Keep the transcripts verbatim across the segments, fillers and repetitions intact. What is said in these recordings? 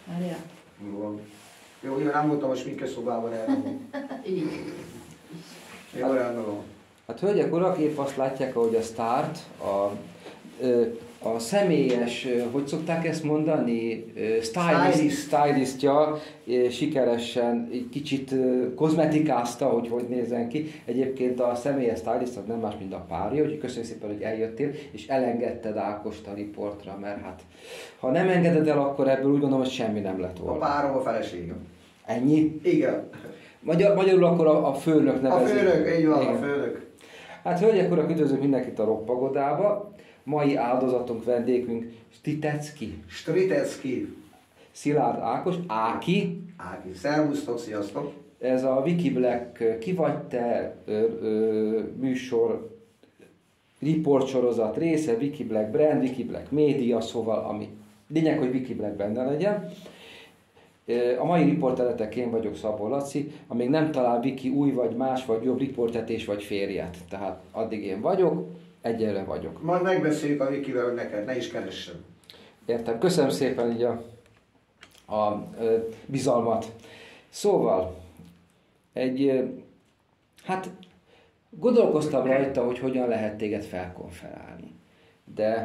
Várjál. Jó, jó, én nem voltam a sminkes szobában erre. Így. Jó, rendben van. Hát hölgyek, urak, épp azt látják, ahogy a sztárt, a, a személyes, hogy szokták ezt mondani, stylist, stylistja sikeresen egy kicsit kozmetikázta, hogy hogy nézzen ki. Egyébként a személyes stylist az nem más, mint a párja, úgyhogy köszönjük szépen, hogy eljöttél, és elengedted Ákost a riportra, mert hát ha nem engeded el, akkor ebből úgy gondolom, hogy semmi nem lett volna. A párom a feleségem. Ennyi? Igen. Magyar, magyarul akkor a, a főnök nevezik. A főnök, így van, igen. A főnök. Hát hölgyek, urak, üdvözlök mindenkit a Roppagodába. Mai áldozatunk, vendégünk Stitecki. Stritecki. Szilárd Ákos, Áki. Áki. Szervusztok, sziasztok. Ez a Wikiblack Ki vagy te ö, ö, műsor, riportsorozat része, Wikiblack brand, Wikiblack média, szóval ami lényeg, hogy Wikiblack benne legyen. A mai riporteretek én vagyok, Szabó Laci, amíg nem talál Viki új vagy más vagy jobb riportetés vagy férjet. Tehát addig én vagyok, egyelőre vagyok. Majd megbeszéljük a Vikivel, hogy neked ne is keressen. Értem, köszönöm szépen így a, a, a bizalmat. Szóval, egy, hát gondolkoztam rajta, hogy hogyan lehet téged felkonferálni. De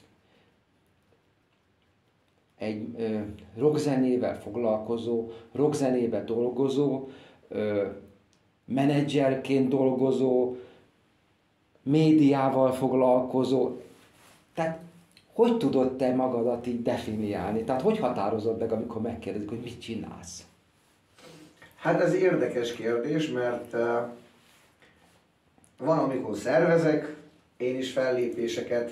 egy ö, rockzenével foglalkozó, rockzenébe dolgozó, ö, menedzserként dolgozó, médiával foglalkozó. Tehát hogy tudod te magadat így definiálni? Tehát hogy határozod meg, amikor megkérdezik, hogy mit csinálsz? Hát ez érdekes kérdés, mert uh, van, amikor szervezek, én is fellépéseket,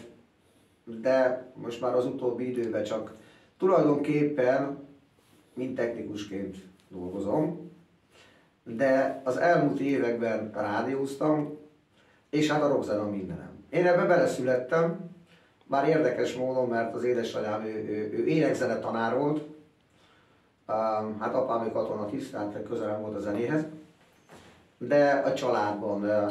de most már az utóbbi időben csak tulajdonképpen mint technikusként dolgozom, de az elmúlt években rádióztam, és hát a rockzene a mindenem. Én ebbe beleszülettem, bár érdekes módon, mert az édesanyám, ő, ő, ő énekzene tanár volt, um, hát apám ő katonatiszt, tehát közelem volt a zenéhez, de a családban uh,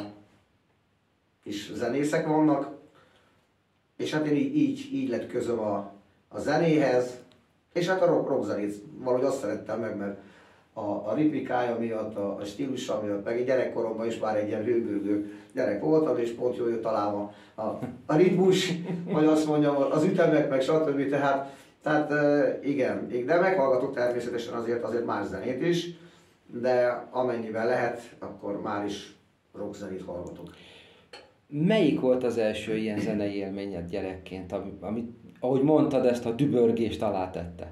is zenészek vannak, és hát én így, így, így lett közöm a, a zenéhez, és hát a rock, rock zenét valahogy azt szerettem meg, mert a, a ritmikája miatt, a, a stílusa miatt, meg egy gyerekkoromban is már egy ilyen hőbörgő gyerek voltam, és pont jól jött találva a, a ritmus, vagy azt mondjam, az ütemek, meg stb. Tehát, tehát igen, de meghallgatok természetesen azért, azért más zenét is, de amennyiben lehet, akkor már is rock zenét hallgatok. Melyik volt az első ilyen zenei élményed gyerekként, amit, amit, ahogy mondtad, ezt a dübörgést alátette?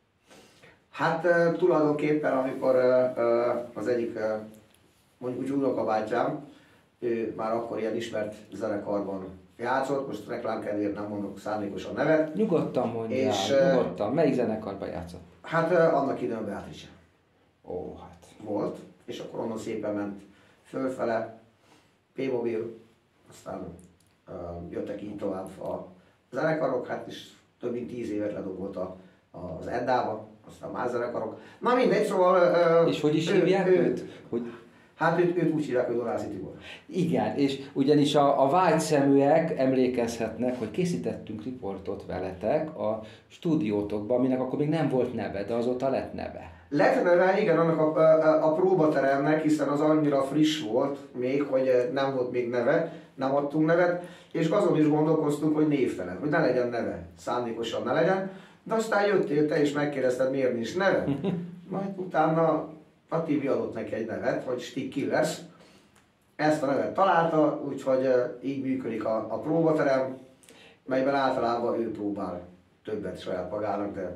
Hát uh, tulajdonképpen, amikor uh, az egyik, uh, mondjuk úgy unokabátyám, ő már akkor ilyen ismert zenekarban játszott, most reklámkedvéért nem mondok szándékosan nevet. Nyugodtan mondjál, és, nyugodtan. Melyik zenekarban játszott? Hát uh, annak idején Beatrice. Ó, hát. Volt, és akkor onnan szépen ment fölfele, P-mobil, aztán uh, jöttek így tovább a zenekarok, hát is több mint tíz évet ledobott a, az Eddába, aztán más zenekarok. Na mindegy, szóval... Uh, és hogy is ő, hívják ő, őt? Hogy... Hát őt, őt úgy hívják, hogy Dorászi Tibor. Igen, és ugyanis a, a vágyszeműek emlékezhetnek, hogy készítettünk riportot veletek a stúdiótokban, aminek akkor még nem volt neve, de azóta lett neve. Lett neve, igen, annak a, a, a próbateremnek, hiszen az annyira friss volt még, hogy nem volt még neve, nem adtunk nevet, és azon is gondolkoztunk, hogy névtelen, hogy ne legyen neve, szándékosan ne legyen, de aztán jöttél te és megkérdezted, miért nincs neve. Majd utána a Tibi adott neki egy nevet, hogy Stick Killers. Ezt a nevet találta, úgyhogy így működik a, a próbaterem, melyben általában ő próbál többet saját magának, de...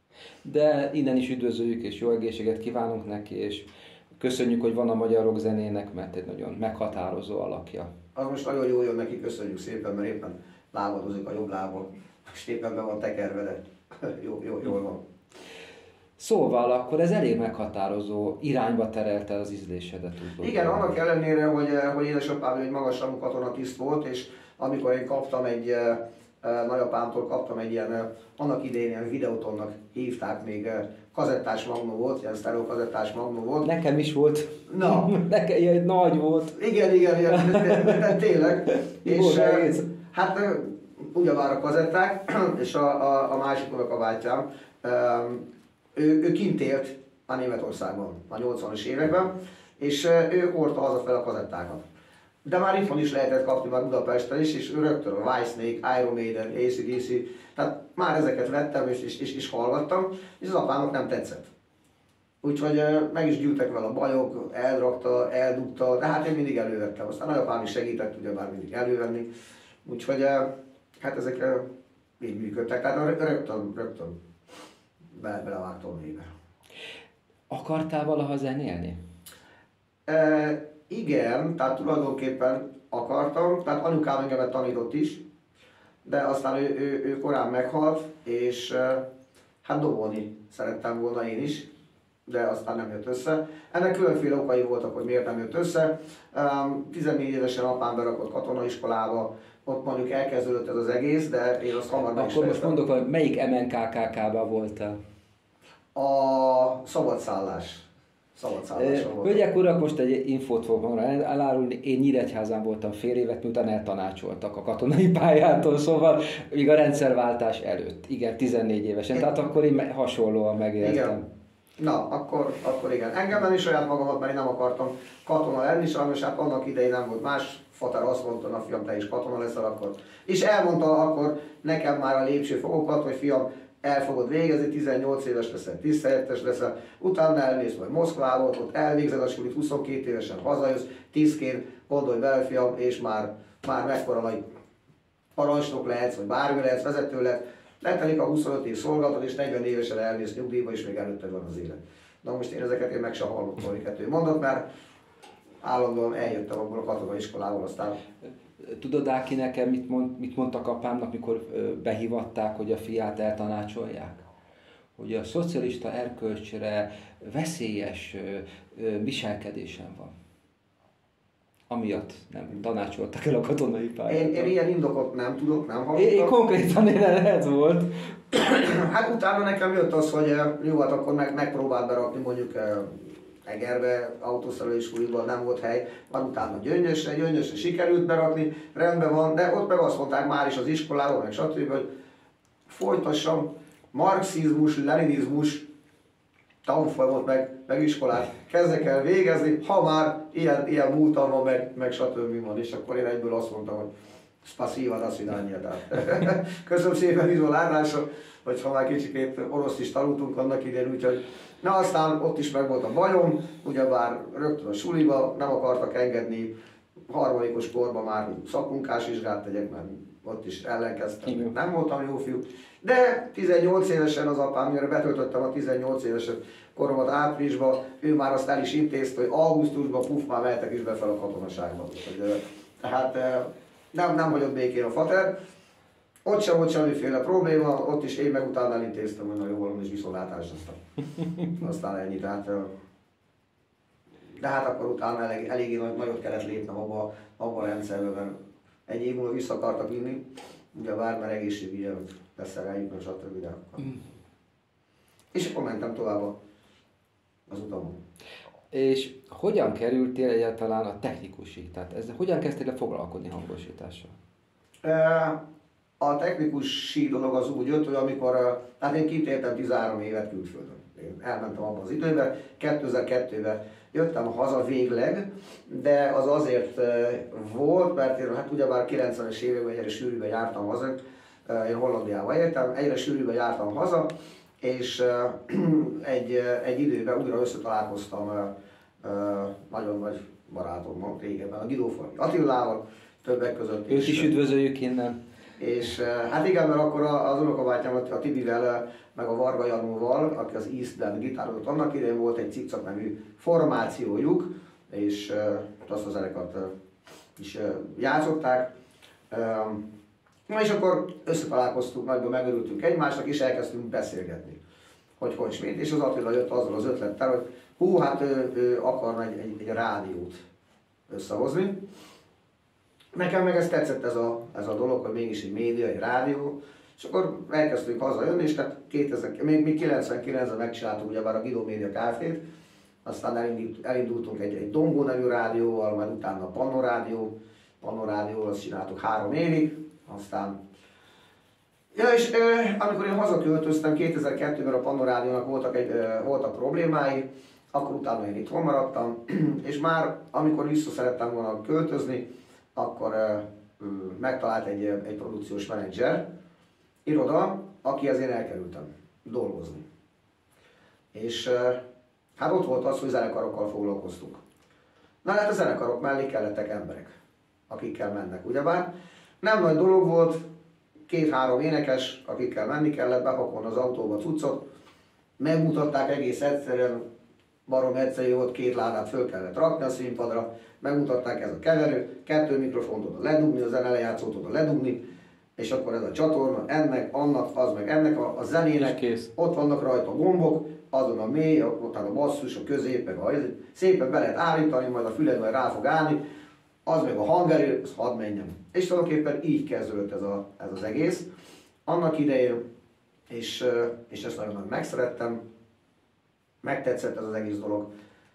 De innen is üdvözöljük és jó egészséget kívánunk neki, és köszönjük, hogy van a magyar rockzenének, mert egy nagyon meghatározó alakja. Az most nagyon jól jön neki, köszönjük szépen, mert éppen lábadozik a jobb lábon, és éppen be van tekerve, de jó, jó, jól van. Szóval akkor ez elég meghatározó irányba terelte az ízlésedet. Úgy Igen, annak ellenére, hogy, hogy édesapám egy magasrangú katonatiszt volt, és amikor én kaptam egy, nagyapámtól kaptam egy ilyen, annak idején ilyen videótonnak hívták, még kazettás magnó volt, ilyen sztereó kazettás magnó volt. Nekem is volt. Na. Nekem ilyen nagy volt. Igen, igen, igen, de, de, de tényleg. És hát ugyanár a kazetták, és a, a, a másik a bátyám, ő, ő kint élt a Németországban a nyolcvanas években, és ő hordta hazafel a kazettákat. De már itthon is lehetett kapni, már Budapesten is, és rögtön a Whitesnake, Iron Maiden, á cé dé cé, tehát már ezeket vettem és, és, és, és hallgattam, és az apámnak nem tetszett. Úgyhogy meg is gyűltek vele a bajok, eldrakta, eldugta, de hát én mindig elővettem. Aztán nagyapám is segített ugye már mindig elővenni. Úgyhogy hát ezek így működtek, tehát rögtön, rögtön be, belevágtam mélybe. Akartál valaha zenélni? E, igen, tehát tulajdonképpen akartam, tehát anyukám engemet tanított is, de aztán ő, ő, ő korán meghalt, és hát dobolni szerettem volna én is, de aztán nem jött össze. Ennek különféle okai voltak, hogy miért nem jött össze. tizennégy évesen apám berakott katonaiskolába, ott mondjuk elkezdődött ez az egész, de én azt hamar meg is Akkor most mondok, hogy melyik em en ká ká ká-ban voltál? A szabadszállás. Szabadszálláson voltam. Hölgyek, urak, most egy infót fogok elárulni. Én Nyíregyházán voltam fél évet, miután eltanácsoltak a katonai pályától, szóval még a rendszerváltás előtt. Igen, tizennégy évesen, én... tehát akkor én hasonlóan megéltem. Igen. Na, akkor, akkor igen. Engem nem is saját magamat, mert én nem akartam katona lenni, sajnos hát annak idején nem volt más. Fater azt mondta, na fiam, te is katona leszel akkor. És elmondta akkor nekem már a lépcsőfokokat, hogy fiam, el fogod végezni, tizennyolc éves leszel, tizenhetes leszel, utána elmész majd Moszkvába, ott elvégzed a sulit, huszonkét évesen hazajössz, tízként, gondolj bele, fiam, és már, már mekkora nagy parancsnok lehetsz, vagy bármi lehetsz, vezető lehet, letelik a huszonöt év szolgálatod, és negyven évesen elmész nyugdíjba, és még előtte van az élet. Na most én ezeket én meg sem hallottam, amiket ő mondott, mert állandóan eljöttem abból a katonai iskolából, aztán... Tudod, Áki, nekem mit, mond, mit mondtak apámnak, mikor behívatták, hogy a fiát eltanácsolják? Hogy a szocialista erkölcsre veszélyes viselkedésem van. Amiatt nem tanácsoltak el a katonai pályát. Én, én ilyen indokot nem tudok, nem hallottam. Én, én konkrétan én ez volt. Hát utána nekem jött az, hogy jó, hát akkor meg, megpróbált berakni mondjuk Egerbe, autószerelői suliban nem volt hely, van utána Gyöngyösre, Gyöngyösre sikerült berakni, rendben van, de ott meg azt mondták már is az iskolában, meg stb., hogy folytassam marxizmus, leninizmus tanfolyamot, meg, meg iskolát kezdek el végezni, ha már ilyen, ilyen múltam van, meg, meg stb. Van, és akkor én egyből azt mondtam, hogy spasiva, da svidania. Köszönöm szépen vizuálásra, hogy ha már kicsikét orosz is tanultunk annak idején, úgyhogy na aztán ott is meg volt a bajom, ugyebár rögtön a suliba nem akartak engedni, harmadikos korban már szakmunkás vizsgát tegyek, mert ott is ellenkeztem, igen. Nem voltam jó fiú. De tizennyolc évesen az apám, mire betöltöttem a tizennyolc éves koromat áprilisban, ő már azt el is intézte, hogy augusztusban puf, már mehetek is be fel a katonaságba. Tehát nem, nem hagyott békén a fater. Ott sem volt semmiféle probléma, ott is én meg utána elintéztem, hogy na jó, valami is viszontlátás, aztán, aztán ennyi. Tehát, de hát akkor utána elég, eléggé nagy, nagyot kellett lépnem abba, abba a rendszerben, mert egy év múlva vissza akartak vinni, ugye bár már egészségügyi leszereljük, meg stb. De akkor. Mm. És akkor mentem tovább az utamon. És hogyan kerültél egyáltalán a technikusig? Tehát ez, hogyan kezdtél el foglalkozni hangosítással? E A technikusi dolog az úgy jött, hogy amikor, tehát én kint éltem tizenhárom évet külföldön. Én elmentem abban az időben, kétezer-kettőben jöttem haza végleg, de az azért volt, mert én hát ugyebár kilencvenes években egyre sűrűben jártam haza, én Hollandiában éltem, egyre sűrűben jártam haza, és egy, egy időben újra összetalálkoztam nagyon nagy barátommal régebben, a Gidófalvi Attilával, többek között. Őt is üdvözöljük innen. És hát igen, mert akkor az unokabátyám a Tibivel, meg a Varga Janóval, aki az East Band gitározott, annak idején volt egy Cikcak nevű formációjuk, és azt a zenekart is játszották. Na és akkor összetalálkoztunk, nagyban megörültünk egymásnak, és elkezdtünk beszélgetni, hogy hogy is mint, és az Attila jött azzal az ötlettel, hogy hú, hát ő, ő akarna egy, egy, egy rádiót összehozni. Nekem meg ez tetszett ez a, ez a dolog, hogy mégis egy média, egy rádió, és akkor elkezdtünk hazajönni, és tehát kétezer, még, még kilencvenkilencben megcsináltuk ugyebár a Guido Media Kft-t, aztán elindult, elindultunk egy, egy Dongó nevű rádióval, majd utána a Panno Rádió, Panno Rádióval azt csináltuk három évig, aztán Ja, és ö, amikor én hazaköltöztem kétezer-kettőben a Panorádiónak voltak, egy, ö, voltak problémái, akkor utána én itthon maradtam, és már amikor vissza szerettem volna költözni, akkor ö, ö, megtalált egy, egy produkciós menedzser, iroda, akihez én elkerültem dolgozni. És ö, hát ott volt az, hogy zenekarokkal foglalkoztunk. Na hát a zenekarok mellé kellettek emberek, akikkel mennek, ugyebár. Nem nagy dolog volt, két-három énekes, akikkel menni kellett, bepakolni az autóba cuccot, megmutatták egész egyszerűen, barom egyszerű volt, két ládát föl kellett rakni a színpadra, megmutatták ez a keverő, kettő mikrofont oda ledugni, a zenelejátszót oda ledugni, és akkor ez a csatorna, ennek, annak, az meg ennek a, a zenének, ott vannak rajta a gombok, azon a mély, ott a basszus, a közép, meg a, szépen be lehet állítani, majd a füled majd rá fog állni, az meg a hangerő, az hadd menjen. És tulajdonképpen így kezdődött ez, a, ez az egész. Annak idején, és, és ezt nagyon megszerettem, megtetszett ez az egész dolog.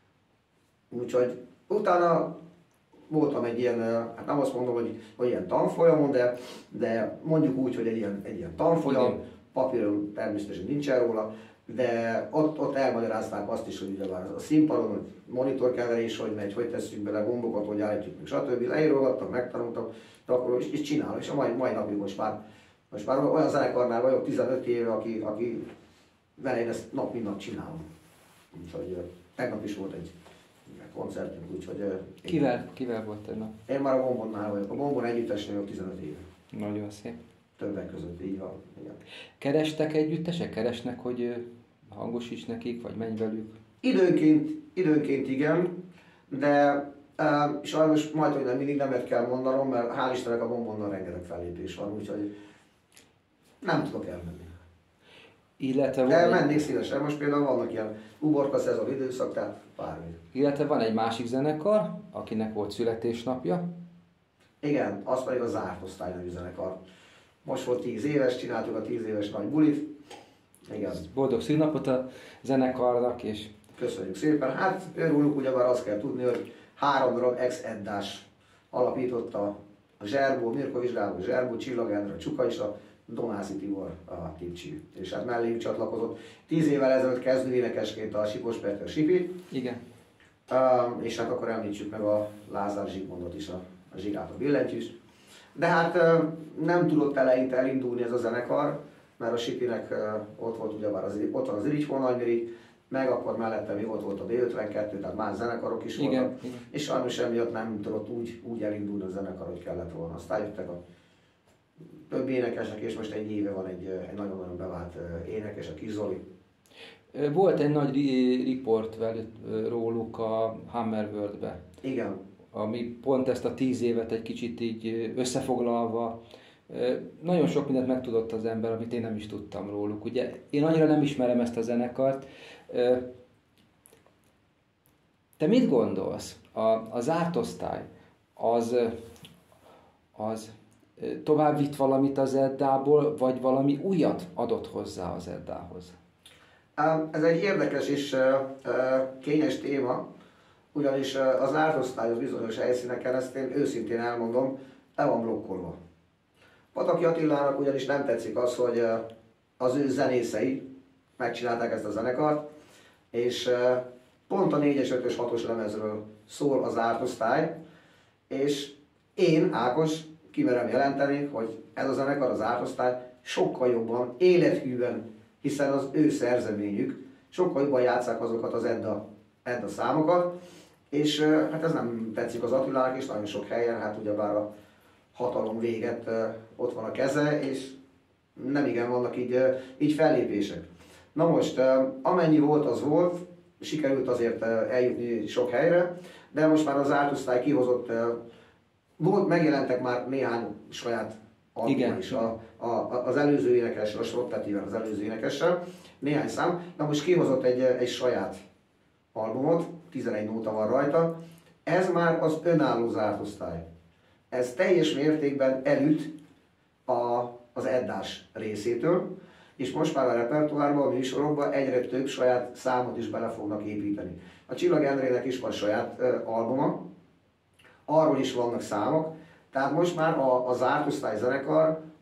Úgyhogy utána voltam egy ilyen, hát nem azt mondom, hogy, hogy ilyen tanfolyamon, de, de mondjuk úgy, hogy egy ilyen, egy ilyen tanfolyam, papíron természetesen nincsen róla, de ott, ott elmagyarázták azt is, hogy ugye a színpadon, hogy monitorkeverés, hogy megy, hogy tesszük bele gombokat, hogy állítjuk meg, stb. Leírogattam, megtanultam, de akkor is, is csinálom, és a mai, mai napig most már, most már olyan zenekarnál vagyok tizenöt éve, aki, aki vele én ezt nap mint nap csinálom. Úgyhogy tegnap is volt egy koncertünk, úgyhogy... Kivel, kivel volt tegnap? Én már a Gombonnál vagyok, a Gombon együttesnél vagyok tizenöt éve. Nagyon szép. Többek között, így van. Igen. Kerestek együttesek? Keresnek, hogy hangosíts nekik, vagy menj velük? Időnként, időnként igen, de e, sajnos majd, hogy nem mindig nemet kell mondanom, mert hál' Istennek a Gombonnal rengeteg fellépés van, úgyhogy nem tudok elmenni. Illetve de van mennék egy... szívesen, most például vannak ilyen uborka szezon időszak, tehát bármi. Illetve van egy másik zenekar, akinek volt születésnapja. Igen, az pedig a Zárt Osztály nevű zenekar. Most volt tíz éves, csináltuk a tíz éves nagy bulit. Igen. Boldog szülinapot a zenekarnak, és... Köszönjük szépen. Hát őrülünk ugyebár azt kell tudni, hogy három darab ex-eddás alapította a Zserbó, Mirko Vizsgáló, Zserbó, Csillag Endre, Csuka és a Donászi Tibor a Tipcsi. És hát melléjük csatlakozott tíz évvel ezelőtt kezdő énekesként a Sipos Peter Sipi. Igen. Uh, és hát akkor említsük meg a Lázár Zsigmondot is, a, a Zsigát, a billentyűst. De hát uh, nem tudott eleinte elindulni ez a zenekar, mert a Sipinek uh, ott volt ugyebár az, ott van az Irigy Honajmirigy, meg akkor mellette mi volt, volt a bé ötvenkettő, tehát más zenekarok is igen, voltak. Igen. És sajnos emiatt nem tudott úgy, úgy elindulni a zenekar, hogy kellett volna. Aztán jöttek a több énekesek, és most egy éve van egy, egy nagyon-nagyon bevált énekes, a Kis Zoli. Volt egy nagy riport velük róluk a Hammerworld-be. Igen. Ami pont ezt a tíz évet egy kicsit így összefoglalva, nagyon sok mindent megtudott az ember, amit én nem is tudtam róluk. Ugye én annyira nem ismerem ezt a zenekart. Te mit gondolsz? A, a Zárt Osztály az, az tovább vitt valamit az Eddából, vagy valami újat adott hozzá az Eddához? Ez egy érdekes és kényes téma, ugyanis az Zárt Osztály az bizonyos helyszíneken, ezt én őszintén elmondom, el van blokkolva. Pataki Attilának ugyanis nem tetszik az, hogy az ő zenészei megcsinálták ezt a zenekart, és pont a négyes, ötös, hatos lemezről szól az Zárt Osztály, és én, Ákos, kimerem jelenteni, hogy ez a zenekar, az Zárt Osztály sokkal jobban, élethűen, hiszen az ő szerzeményük, sokkal jobban játsszák azokat az Edda, Edda számokat, és hát ez nem tetszik az Attilának, és nagyon sok helyen, hát ugyebár a hatalom véget ott van a keze, és nem igen vannak így, így fellépések. Na most, amennyi volt, az volt, sikerült azért eljutni sok helyre, de most már az Zárt Osztály kihozott, volt, megjelentek már néhány saját album is, a, a, az előző énekes, a Srottetível, az előző énekessel, néhány szám, de most kihozott egy, egy saját albumot, tizenegy nóta van rajta, ez már az önálló Zárt Osztály. Ez teljes mértékben elüt a, az eddás részétől, és most már a repertoárban, a műsorokban egyre több saját számot is bele fognak építeni. A Csillag Endrének is van saját uh, albuma, arról is vannak számok, tehát most már a, a Zárt Osztály zenekar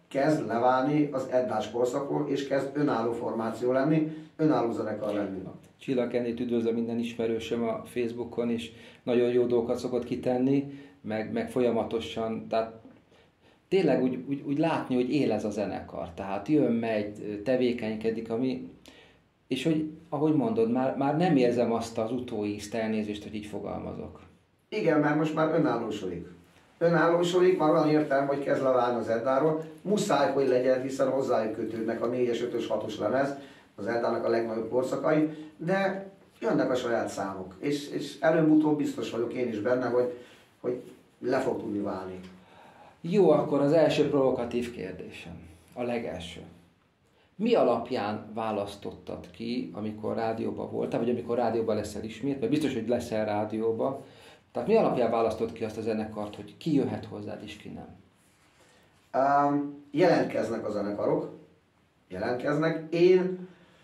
kezd leválni az Eddás korszakról, és kezd önálló formáció lenni, önálló zenekar lenni. Csilla Kennét üdvözlöm minden ismerősöm a Facebookon, és nagyon jó dolgokat szokott kitenni, meg, meg folyamatosan, tehát tényleg úgy, úgy, úgy látni, hogy él ez a zenekar, tehát jön, megy, tevékenykedik, ami, és hogy, ahogy mondod, már, már nem érzem azt az utóízt, elnézést, hogy így fogalmazok. Igen, mert most már önállósodik. Önállósodik, már olyan értelme, hogy kezd leválni az Eddáról. Muszáj, hogy legyen, hiszen hozzájuk kötődnek a négyes, ötös, hatos lemez, az Eddának a legnagyobb korszakai, de jönnek a saját számok. És, és előbb-utóbb biztos vagyok én is benne, hogy, hogy le fog tudni válni. Jó, akkor az első provokatív kérdésem, a legelső. Mi alapján választottad ki, amikor rádióban voltál, vagy amikor rádióban leszel ismét, mert biztos, hogy leszel rádióban, tehát mi alapján választott ki azt a zenekart, hogy ki jöhet hozzád és ki nem? Um, jelentkeznek a zenekarok, jelentkeznek. Én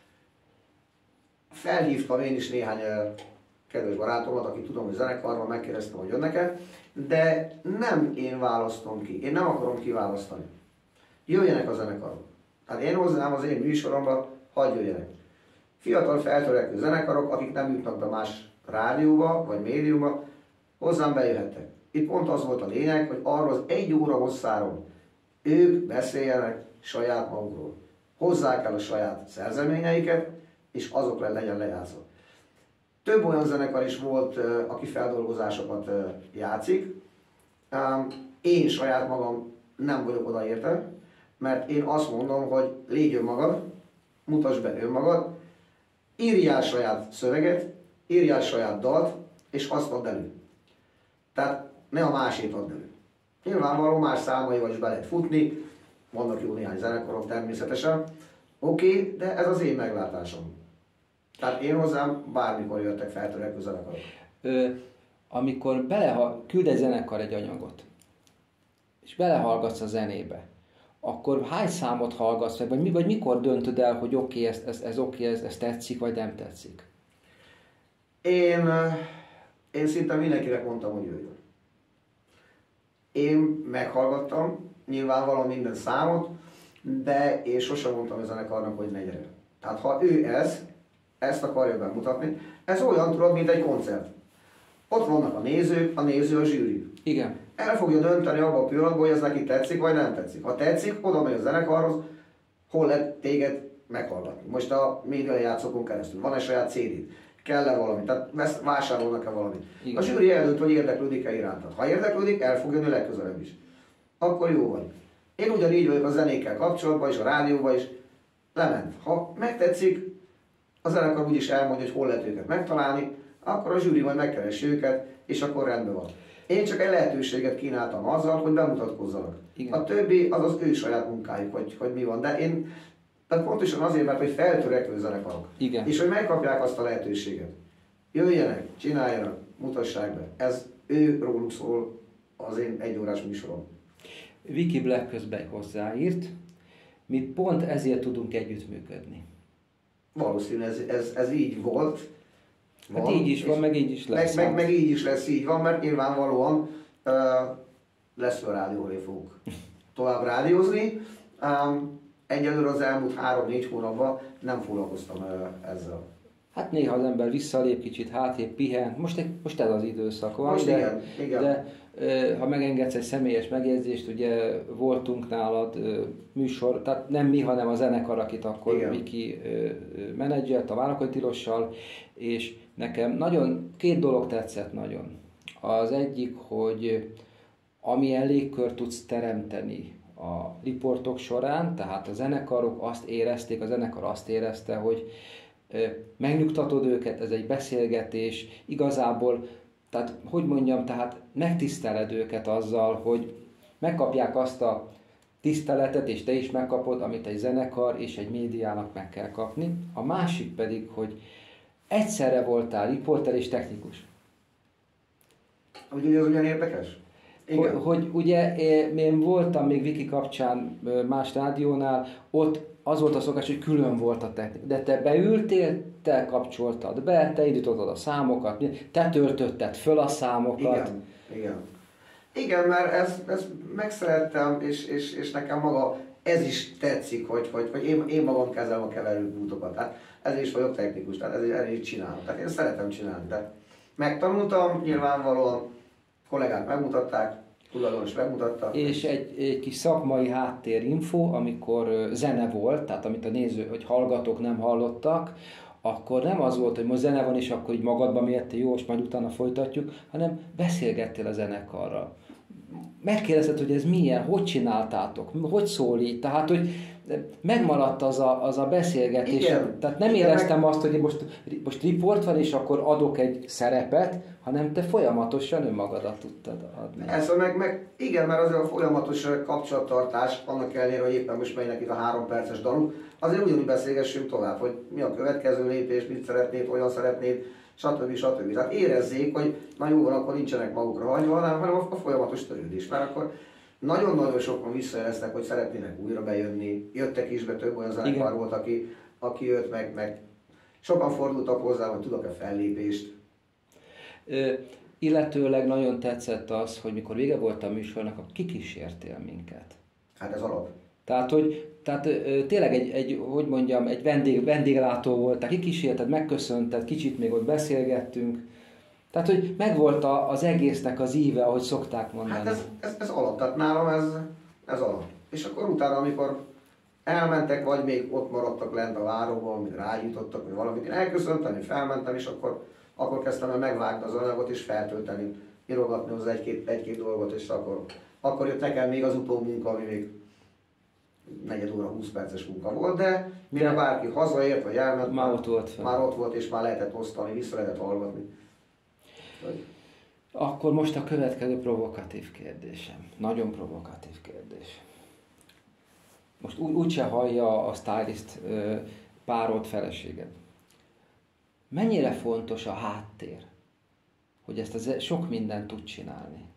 felhívtam én is néhány uh, kedves barátomat, akik tudom, hogy zenekarban, megkérdeztem, hogy jönnek-e, de nem én választom ki, én nem akarom kiválasztani. Jöjjenek a zenekarok. Hát én hozzám az én műsoromba, hadd jöjjenek. Fiatal feltörekvő zenekarok, akik nem jutnak be más rádióba vagy médiumba, hozzám bejöhettek. Itt pont az volt a lényeg, hogy arról az egy óra hosszáról ők beszéljenek saját magukról. Hozzák el a saját szerzeményeiket, és azokra legyen lejátszva. Több olyan zenekar is volt, aki feldolgozásokat játszik. Én saját magam nem vagyok odaérte, mert én azt mondom, hogy légy önmagad, mutasd be önmagad, írjál saját szöveget, írjál saját dalt, és azt add elő. Tehát ne a másét add elő. Nyilvánvaló más számaival is be lehet futni, vannak jó néhány zenekarok természetesen, oké, okay, de ez az én meglátásom. Tehát én hozzám bármikor jöttek feltörekvő zenekarok. Ö, amikor beleha, küld egy zenekar egy anyagot, és belehallgatsz a zenébe, akkor hány számot hallgatsz meg, vagy, mi, vagy mikor döntöd el, hogy oké, okay, ez, ez, ez oké, okay, ez, ez tetszik, vagy nem tetszik? Én, én szinte mindenkinek mondtam, hogy jöjjön. Én meghallgattam nyilvánvalóan minden számot, de én sosem mondtam a zenekarnak, hogy ne gyere. Tehát ha ő ez, ezt akarja bemutatni, ez olyan tudod, mint egy koncert. Ott vannak a nézők, a néző a zsűri. Igen. El fogja dönteni abban a pillanatban, hogy ez neki tetszik, vagy nem tetszik. Ha tetszik, oda megy a zenekarhoz, hol lehet téged meghallgatni. Most a médiajátszókon keresztül. Van egy saját cé dé-d? Kell-e valami? Tehát vásárolnak-e valamit? Igen. A zsűri eldönt, hogy érdeklődik-e irántad. Ha érdeklődik, el fog jönni legközelebb is. Akkor jó vagy. Én ugyanígy vagyok a zenékkel kapcsolatban, és a rádióban is. Lement. Ha megtetszik, a zenekar úgyis elmondja, hogy hol lehet őket megtalálni, akkor a zsűri majd megkeresi őket, és akkor rendben van. Én csak egy lehetőséget kínáltam azzal, hogy bemutatkozzanak. Igen. A többi az az ő saját munkájuk, hogy, hogy mi van. De én tehát pontosan azért, mert hogy feltörekvő zenekarok. Igen. És hogy megkapják azt a lehetőséget. Jöjjenek, csináljanak, mutassák be. Ez ő róluk szól az én egyórás műsorom. Vicky Black közben hozzáírt, mi pont ezért tudunk együttműködni. Valószínű, ez, ez, ez így volt. Van, hát így is van, meg így is lesz. Meg, meg, meg így is lesz, így van, mert nyilvánvalóan uh, lesz a rádióra fogunk tovább rádiózni. Um, egyelőre az elmúlt három-négy hónapban nem foglalkoztam uh, ezzel. Hát néha az ember visszalép kicsit, hátrébb pihen. Most, egy, most ez az időszak van, most de, igen, igen. de uh, ha megengedsz egy személyes megjegyzést, ugye voltunk nálad uh, műsor, tehát nem mi, hanem a zenekar, akit akkor igen. Viki uh, menedzselt a Városkai Tilossal, és nekem nagyon, két dolog tetszett nagyon. Az egyik, hogy amilyen légkört tudsz teremteni a riportok során, tehát a zenekarok azt érezték, a zenekar azt érezte, hogy megnyugtatod őket, ez egy beszélgetés, igazából, tehát hogy mondjam, tehát megtiszteled őket azzal, hogy megkapják azt a tiszteletet, és te is megkapod, amit egy zenekar és egy médiának meg kell kapni. A másik pedig, hogy egyszerre voltál riporter és technikus. Ugye ez ugyan érdekes? Igen. Hogy, hogy ugye én voltam még Viki kapcsán más rádiónál, ott az volt a szokás, hogy külön volt a technika. De te beültél, te kapcsoltad be, te indítottad a számokat, te töltötted föl a számokat. Igen, igen. Igen, mert ezt, ezt megszerettem, és, és, és nekem maga ez is tetszik, hogy, hogy, hogy én, én magam kezelem a keverőbútokat. Hát ezért is vagyok technikus, tehát ezért, ezért is csinálom. Tehát én szeretem csinálni. Tehát megtanultam, nyilvánvalóan kollégák megmutatták, tulajdonos megmutatta. És egy, egy kis szakmai háttérinfo, amikor zene volt, tehát amit a néző, hogy hallgatók nem hallottak, akkor nem az volt, hogy most zene van, és akkor így magadba mértél, jó, és majd utána folytatjuk, hanem beszélgettél a zenekarral. Megkérdezted, hogy ez milyen, hogy csináltátok, hogy szól így, tehát, hogy megmaradt az a, az a beszélgetés. Igen, tehát nem igen, éreztem meg... azt, hogy most, most riport van, és akkor adok egy szerepet, hanem te folyamatosan önmagadat tudtad adni. Ez meg, meg igen, mert azért a folyamatos kapcsolattartás, annak ellenére, hogy éppen most megy nekik a három perces daluk, azért ugyanúgy beszélgessünk tovább, hogy mi a következő lépés, mit szeretnéd, olyan szeretnéd, stb. stb. Tehát érezzék, hogy na jó van, akkor nincsenek magukra hagyva, hanem, hanem a folyamatos törődés. Mert akkor nagyon-nagyon sokan visszajeleztek, hogy szeretnének újra bejönni, jöttek is be, több olyan zenekar volt, aki, aki jött, meg, meg sokan fordultak hozzá, hogy tudok-e fellépést. Ö, illetőleg nagyon tetszett az, hogy mikor vége volt a műsornak, akkor kikísértél minket. Hát ez alap. Tehát, hogy tehát, ö, tényleg egy, egy, hogy mondjam, egy vendég, vendéglátó volt, tehát kikísérted, megköszönted, kicsit még ott beszélgettünk. Tehát, hogy megvolt a, az egésznek az íve, ahogy szokták mondani. Hát ez, ez, ez alap, tehát nálam ez, ez alap. És akkor utána, amikor elmentek, vagy még ott maradtak lent a váróban, amit rájutottak, vagy valamit, én elköszöntem, én felmentem, és akkor, akkor kezdtem el megvágni az anyagot, és feltölteni, írogatni hozzá egy-két, egy-két dolgot, és akkor, akkor jött nekem még az utómunka, ami még negyed óra, húsz perces munka volt, de mire de bárki hazaért, vagy elment, már ott volt, már ott volt, és már lehetett osztani, vissza lehetett hallgatni. Akkor most a következő provokatív kérdésem. Nagyon provokatív kérdés. Most úgy, úgyse hallja a stylist párolt feleséged. Mennyire fontos a háttér, hogy ezt az sok mindent tud csinálni?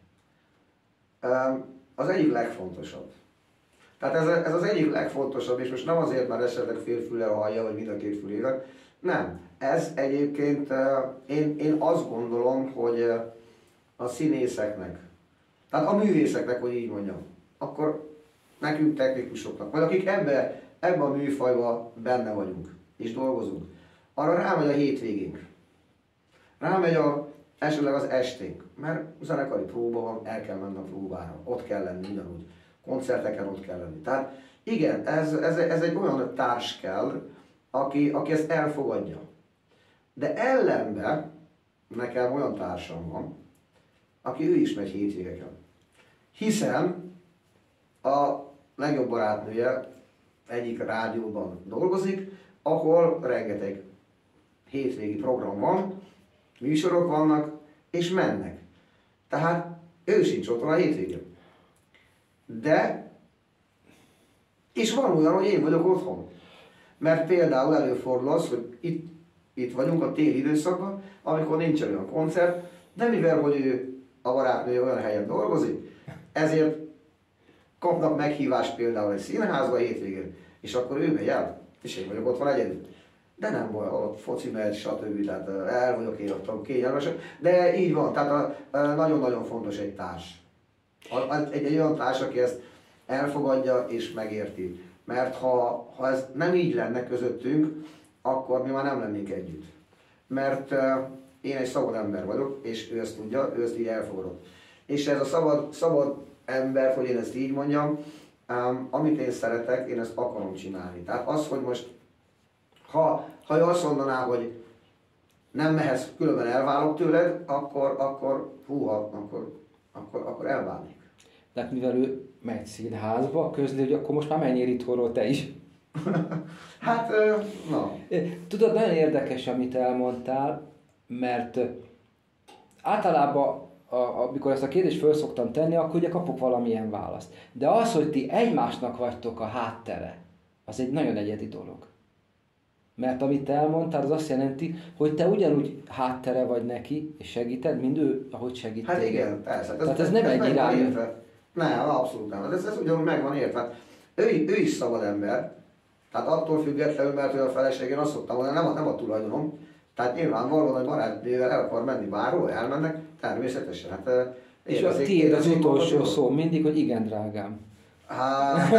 Az egyik legfontosabb. Tehát ez, ez az egyik legfontosabb, és most nem azért, mert esetleg félfüllel hallja, vagy mind a két fülével. Nem. Ez egyébként, én, én azt gondolom, hogy a színészeknek, tehát a művészeknek, hogy így mondjam, akkor nekünk technikusoknak, vagy akik ebbe, ebbe a műfajba benne vagyunk, és dolgozunk, arra rámegy a hétvégénk. Rámegy a, esetleg az esténk, mert zenekari próba van, el kell menni a próbára, ott kell lenni ugyanúgy, koncerteken ott kell lenni. Tehát igen, ez, ez, ez egy olyan társ kell, aki, aki ezt elfogadja. De ellenben nekem olyan társam van, aki ő is megy hétvégeken. Hiszen a legjobb barátnője egyik rádióban dolgozik, ahol rengeteg hétvégi program van, műsorok vannak, és mennek. Tehát ő sincs otthon a hétvégén. De, és van olyan, hogy én vagyok otthon. Mert például előfordul az, hogy itt, itt vagyunk a téli időszakban, amikor nincs olyan koncert, de mivel, hogy ő a barátnője olyan helyen dolgozik, ezért kapnak meghívást például egy színházba hétvégén, és akkor ő megy el, és én vagyok ott van egyedül. De nem baj, ott foci meccs, stb. Tehát el vagyok én otthon kényelmesen, de így van, tehát nagyon-nagyon fontos egy társ. Egy, egy olyan társ, aki ezt elfogadja és megérti. Mert ha, ha ez nem így lenne közöttünk, akkor mi már nem lennénk együtt. Mert uh, én egy szabad ember vagyok, és ő ezt tudja, ő ezt így elfogadott. És ez a szabad, szabad ember, hogy én ezt így mondjam, um, amit én szeretek, én ezt akarom csinálni. Tehát az, hogy most, ha, ha ő azt mondaná, hogy nem mehetsz, különben elválok tőled, akkor, akkor húha, akkor, akkor, akkor elválnék. Tehát mivel ő megy színházba, közli, hogy akkor most már menjél itthonról te is. Hát, na. Tudod, nagyon érdekes, amit elmondtál, mert általában, amikor ezt a kérdést föl szoktam tenni, akkor ugye kapok valamilyen választ. De az, hogy ti egymásnak vagytok a háttere, az egy nagyon egyedi dolog. Mert amit te elmondtál, az azt jelenti, hogy te ugyanúgy háttere vagy neki, és segíted, mint ő, ahogy segít. Hát igen, persze. Tehát ez, ez nem ez egy irány. Nem, abszolút nem. Ez, ez ugyanúgy meg van értve. Ő, ő is szabad ember. Tehát attól függetlenül, mert ő a feleség, én azt szoktam mondani, nem a, nem a tulajdonom. Tehát nyilvánvalóan, hogy barátnővel el akar menni bárhol, elmennek, természetesen. Hát, és a tiéd az utolsó szó mindig, hogy igen, drágám. Hát,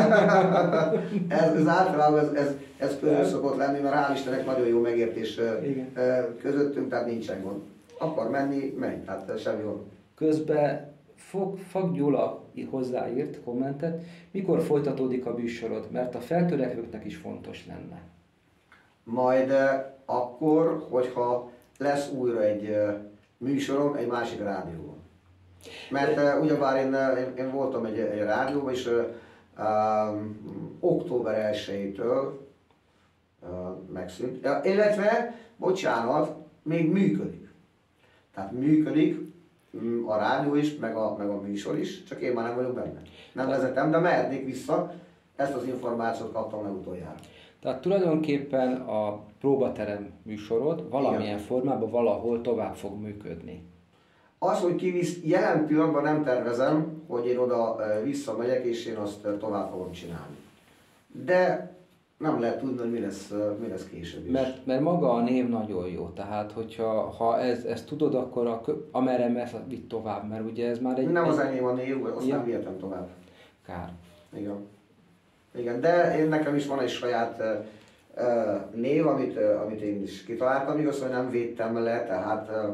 ez, ez általában ez, ez, ez közös szokott lenni, mert hál' Istennek nagyon jó megértés Igen. közöttünk, tehát nincsen gond. Akar menni, menj, tehát semmi gond. Közben Fog, Fag Gyula hozzáírt kommentet, mikor folytatódik a műsorod, mert a feltörekvőknek is fontos lenne. Majd akkor, hogyha lesz újra egy műsorom egy másik rádióban. Mert uh, ugyebár én, én, én voltam egy, egy rádióban, és uh, um, október elsejétől uh, megszűnt. Uh, illetve, bocsánat, még működik. Tehát működik um, a rádió is, meg a, meg a műsor is, csak én már nem vagyok benne. Nem vezetem, de mehetnék vissza, ezt az információt kaptam le utoljára. Tehát tulajdonképpen a próbaterem műsorod valamilyen Igen. formában valahol tovább fog működni. Az, hogy kivisz, jelen pillanatban nem tervezem, hogy én oda visszamegyek és én azt tovább fogom csinálni. De nem lehet tudni, hogy mi lesz, mi lesz később is. Mert, mert maga a név nagyon jó, tehát hogyha ha ez, ezt tudod, akkor a, amerre messz, vidd tovább, mert ugye ez már egy... Nem egy... az enyém a név, azt ja. nem vihetem tovább. Kár. Igen. Igen, de én, nekem is van egy saját uh, név, amit, uh, amit én is kitaláltam, igaz, hogy nem védtem le, tehát uh,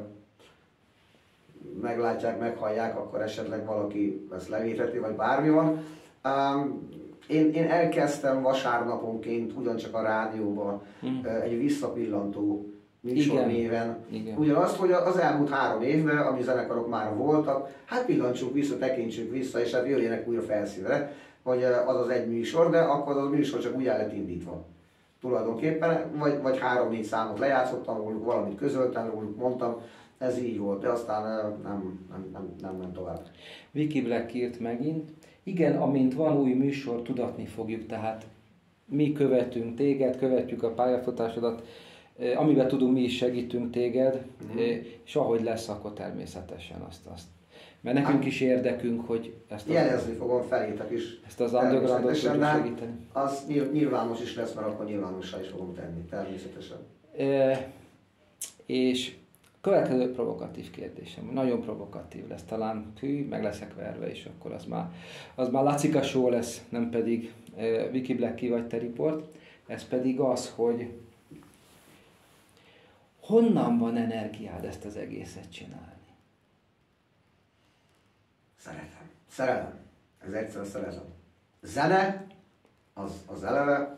meglátják, meghallják, akkor esetleg valaki ezt levétheti, vagy bármi van. Um, én, én elkezdtem vasárnaponként ugyancsak a rádióban mm. uh, egy visszapillantó műsor néven. Ugyanazt, hogy az elmúlt három évben, ami zenekarok már voltak, hát pillantsunk vissza, tekintsünk vissza, és hát jöjjenek újra felszínre, hogy az az egy műsor, de akkor az a műsor csak úgy el lett indítva. Tulajdonképpen, vagy, vagy három-négy számot lejátszottam róluk, valamit közöltem róluk, mondtam, ez így volt, de aztán nem, nem, nem, nem ment tovább. Vicky Black írt megint, igen, amint van új műsor, tudatni fogjuk, tehát mi követünk téged, követjük a pályafutásodat, amiben tudunk, mi is segítünk téged, uh-huh. és ahogy lesz, akkor természetesen azt, azt. Mert nekünk hát, is érdekünk, hogy ezt az, jelezni fogom felétek is. Ezt az undergroundot tudjuk segíteni. Az nyilvános is lesz, mert akkor nyilvánossá is fogom tenni, természetesen. E, és következő provokatív kérdésem, nagyon provokatív lesz, talán hű, meg leszek verve, és akkor az már, az már Lacika show lesz, nem pedig e, Vicky Black vagy te Report. Ez pedig az, hogy honnan van energiád ezt az egészet csinálni? Szeretem. Szerelem. Ez egyszerűen szeretem. Zene, az, az eleve.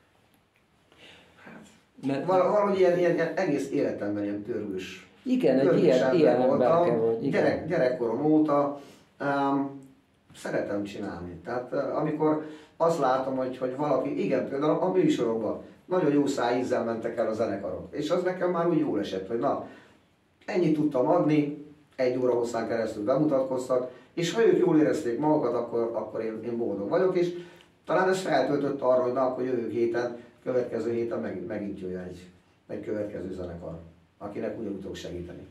Hát, mert, valahogy ilyen, ilyen, ilyen egész életemben ilyen törvős. Igen, egy ilyen, ilyen emberke vagy. Igen. Gyerek, gyerekkorom óta um, szeretem csinálni. Tehát uh, amikor azt látom, hogy, hogy valaki, igen, például a műsorokban nagyon jó szájízzel mentek el a zenekarok. És az nekem már úgy jól esett, hogy na, ennyit tudtam adni, egy óra hosszán keresztül bemutatkoztak, és ha ők jól érezték magukat, akkor, akkor én, én boldog vagyok, és talán ez feltöltött arra, hogy na, akkor jövő héten, következő héten megint, megint jöjjön egy, egy következő zenekar, akinek ugyanúgy tudok segíteni.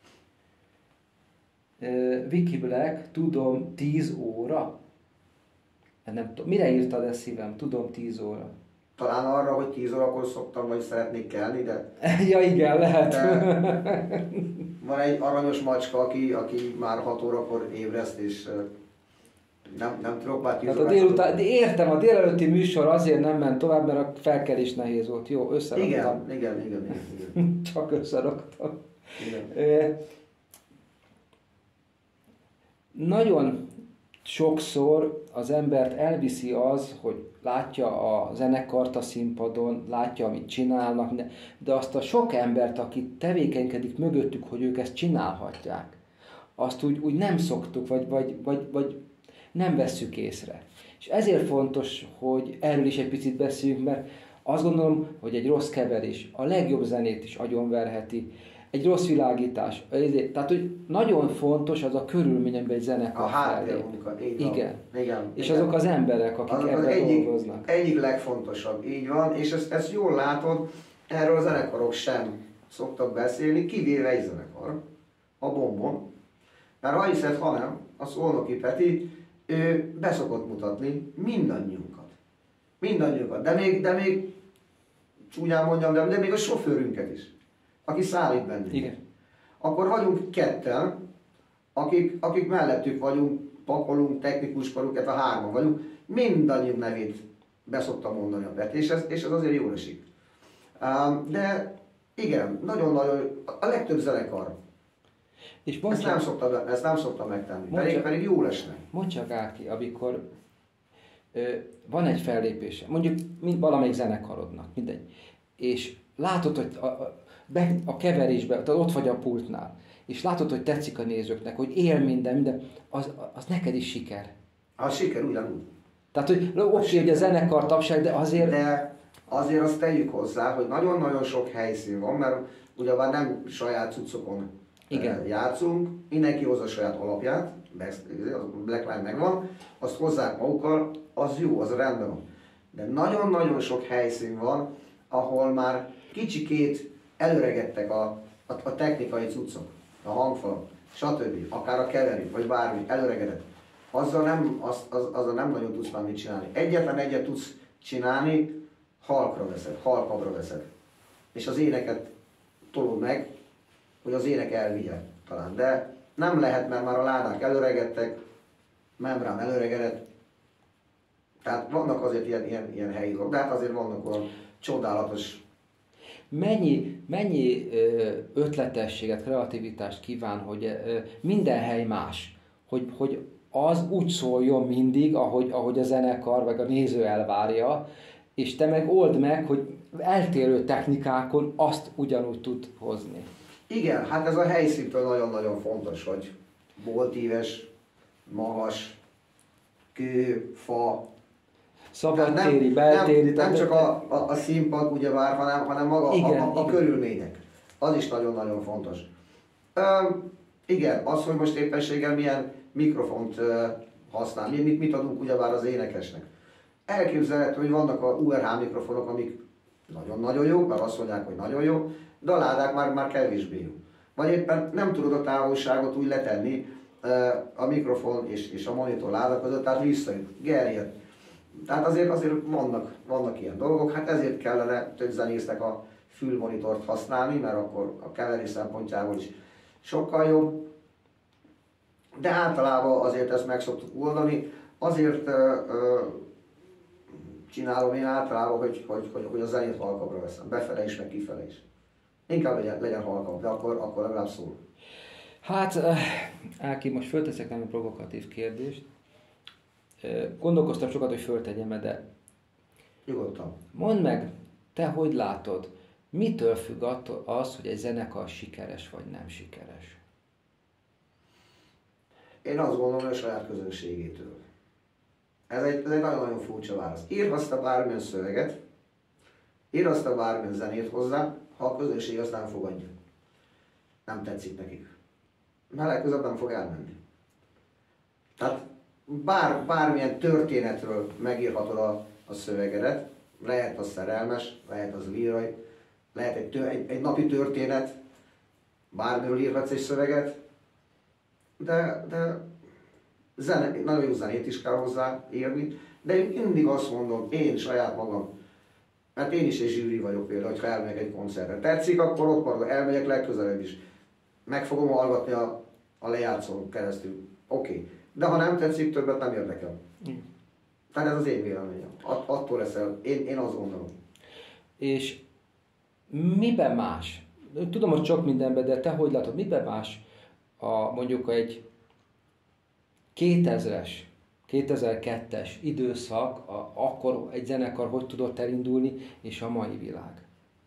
Uh, Vicky Black, tudom, tíz óra? Nem tudom, mire írtad ezt szívem? Tudom, tíz óra. Talán arra, hogy tíz órakor szoktam, vagy szeretnék kelni, de... ja igen, lehet. De van egy aranyos macska, aki, aki már hat órakor ébreszt, és nem, nem tudok már tíz hát a délután, de értem, a délelőtti műsor azért nem ment tovább, mert a felkelés nehéz volt. Jó, összeraktam. Igen, igen, igen. igen, igen. Csak összeraktam. Igen. E, nagyon sokszor az embert elviszi az, hogy látja a zenekart a színpadon, látja, amit csinálnak, de azt a sok embert, aki tevékenykedik mögöttük, hogy ők ezt csinálhatják, azt úgy, úgy nem szoktuk, vagy, vagy, vagy, vagy nem vesszük észre. És ezért fontos, hogy erről is egy picit beszéljünk, mert azt gondolom, hogy egy rossz keverés a legjobb zenét is agyonverheti, egy rossz világítás. Tehát, hogy nagyon fontos az a körülmény, amiben egy zenekar fellép. Igen. Igen. És igen. azok az emberek, akik az ebben az egyik, dolgoznak. Egyik legfontosabb, így van, és ezt, ezt jól látod, erről a zenekarok sem szoktak beszélni, kivéve egy zenekar, a Bombon. Mert ha hiszed, ha nem, a Szolnoki Peti, ő beszokott mutatni mindannyiunkat. Mindannyiunkat. De még, de még csúnyán mondjam, de, de még a sofőrünket is, aki szállít bennünket. Igen. Akkor vagyunk ketten, akik, akik mellettük vagyunk pakolunk, technikus karunk, illetve hárman vagyunk, mindannyiunk nevét beszoktam mondani a Peti, és ez, és ez azért jól esik. De igen, nagyon-nagyon, a legtöbb zenekar. És ezt, nem szokta, ezt nem szoktam megtenni, pedig, csak, pedig jól esne. Mondd csak, Áki, amikor ö, van egy fellépése, mondjuk mind, valamelyik zenekarodnak, mindegy, és látod, hogy a, a, be, a keverésben, ott vagy a pultnál, és látod, hogy tetszik a nézőknek, hogy él minden, minden, az, az neked is siker. A siker ugyanúgy. Tehát, hogy oké, hogy a zenekar tapság, de azért... De azért azt tegyük hozzá, hogy nagyon-nagyon sok helyszín van, mert ugyebár nem saját cuccokon Igen. játszunk, mindenki hozza a saját alapját, a Blackline megvan, azt hozzák magukkal, az jó, az rendben van. De nagyon-nagyon sok helyszín van, ahol már kicsikét előregettek a, a, a technikai cuccok, a hangfalak, stb. Akár a keverő, vagy bármi, előregedett. Azzal nem, az, az, azzal nem nagyon tudsz már mit csinálni. Egyetlen egyet tudsz csinálni, halkra veszed, halkabbra veszed. És az éneket tolod meg, hogy az ének elvigye talán. De nem lehet, mert már a ládák előregettek, membrán előregedett. Tehát vannak azért ilyen, ilyen, ilyen helyi dolgok, de hát azért vannak olyan csodálatos... Mennyi, mennyi ötletességet, kreativitást kíván, hogy minden hely más, hogy, hogy az úgy szóljon mindig, ahogy, ahogy a zenekar vagy a néző elvárja, és te meg old meg, hogy eltérő technikákon azt ugyanúgy tud hozni. Igen, hát ez a helyszíntől nagyon-nagyon fontos, hogy boltíves, magas, kő, fa. Szabadtéri, beltéri. Nem, nem csak a, a, a színpad ugyebár, hanem, hanem maga igen, a, a, a körülmények. Az is nagyon-nagyon fontos. Ö, igen, az, hogy most éppenséggel milyen mikrofont ö, használ, mit, mit adunk ugyebár az énekesnek. Elképzelhető, hogy vannak a u er há mikrofonok, amik nagyon-nagyon jók, mert azt mondják, hogy nagyon jó, de a ládák már, már kevésbé jó. Vagy éppen nem tudod a távolságot úgy letenni a mikrofon és, és a monitor láda között, tehát visszajön, gerjed. Tehát azért, azért vannak, vannak ilyen dolgok, hát ezért kellene több zenésznek a fülmonitort használni, mert akkor a keverés szempontjából is sokkal jobb. De általában azért ezt meg szoktuk oldani, azért ö, ö, csinálom én általában, hogy, hogy, hogy, hogy a zenét halkabbra veszem, befele is, meg kifele is. Inkább legyen, legyen halkabb, de akkor, akkor legalább szól. Hát, Áki, most fölteszek nem egy provokatív kérdést. Gondolkoztam sokat, hogy föltegyem, de... Nyugodtan. Mondd meg, te hogy látod, mitől függ attól az, hogy egy zenekar sikeres vagy nem sikeres? Én azt gondolom, hogy a saját közönségétől. Ez egy, ez egy nagyon-nagyon furcsa válasz. Írhatsz te bármilyen szöveget, írhatsz te bármilyen zenét hozzá, ha a közönség azt nem fogadja. Nem tetszik nekik. Mert legközelebb nem fog elmenni. Tehát bár, bármilyen történetről megírhatod a, a szövegedet, lehet az szerelmes, lehet az lírai, lehet egy, egy, egy napi történet, bármiről írhatsz egy szöveget, de, de zene, nagyon jó zenét is kell hozzá írni, de én mindig azt mondom, én saját magam, mert én is egy zsűri vagyok például, hogyha elmegyek egy koncertre. Tetszik, akkor ott maradok, elmegyek legközelebb is. Meg fogom hallgatni a, a lejátszón keresztül. Oké. Okay. De ha nem tetszik, többet nem érdekel. Mm. Tehát ez az én véleményem. At, attól leszel. Én, én azt gondolom. És miben más? Tudom, hogy sok mindenben, de te hogy látod, miben más a, mondjuk egy kétezres, kétezer-kettes időszak, a, akkor egy zenekar hogy tudott elindulni, és a mai világ?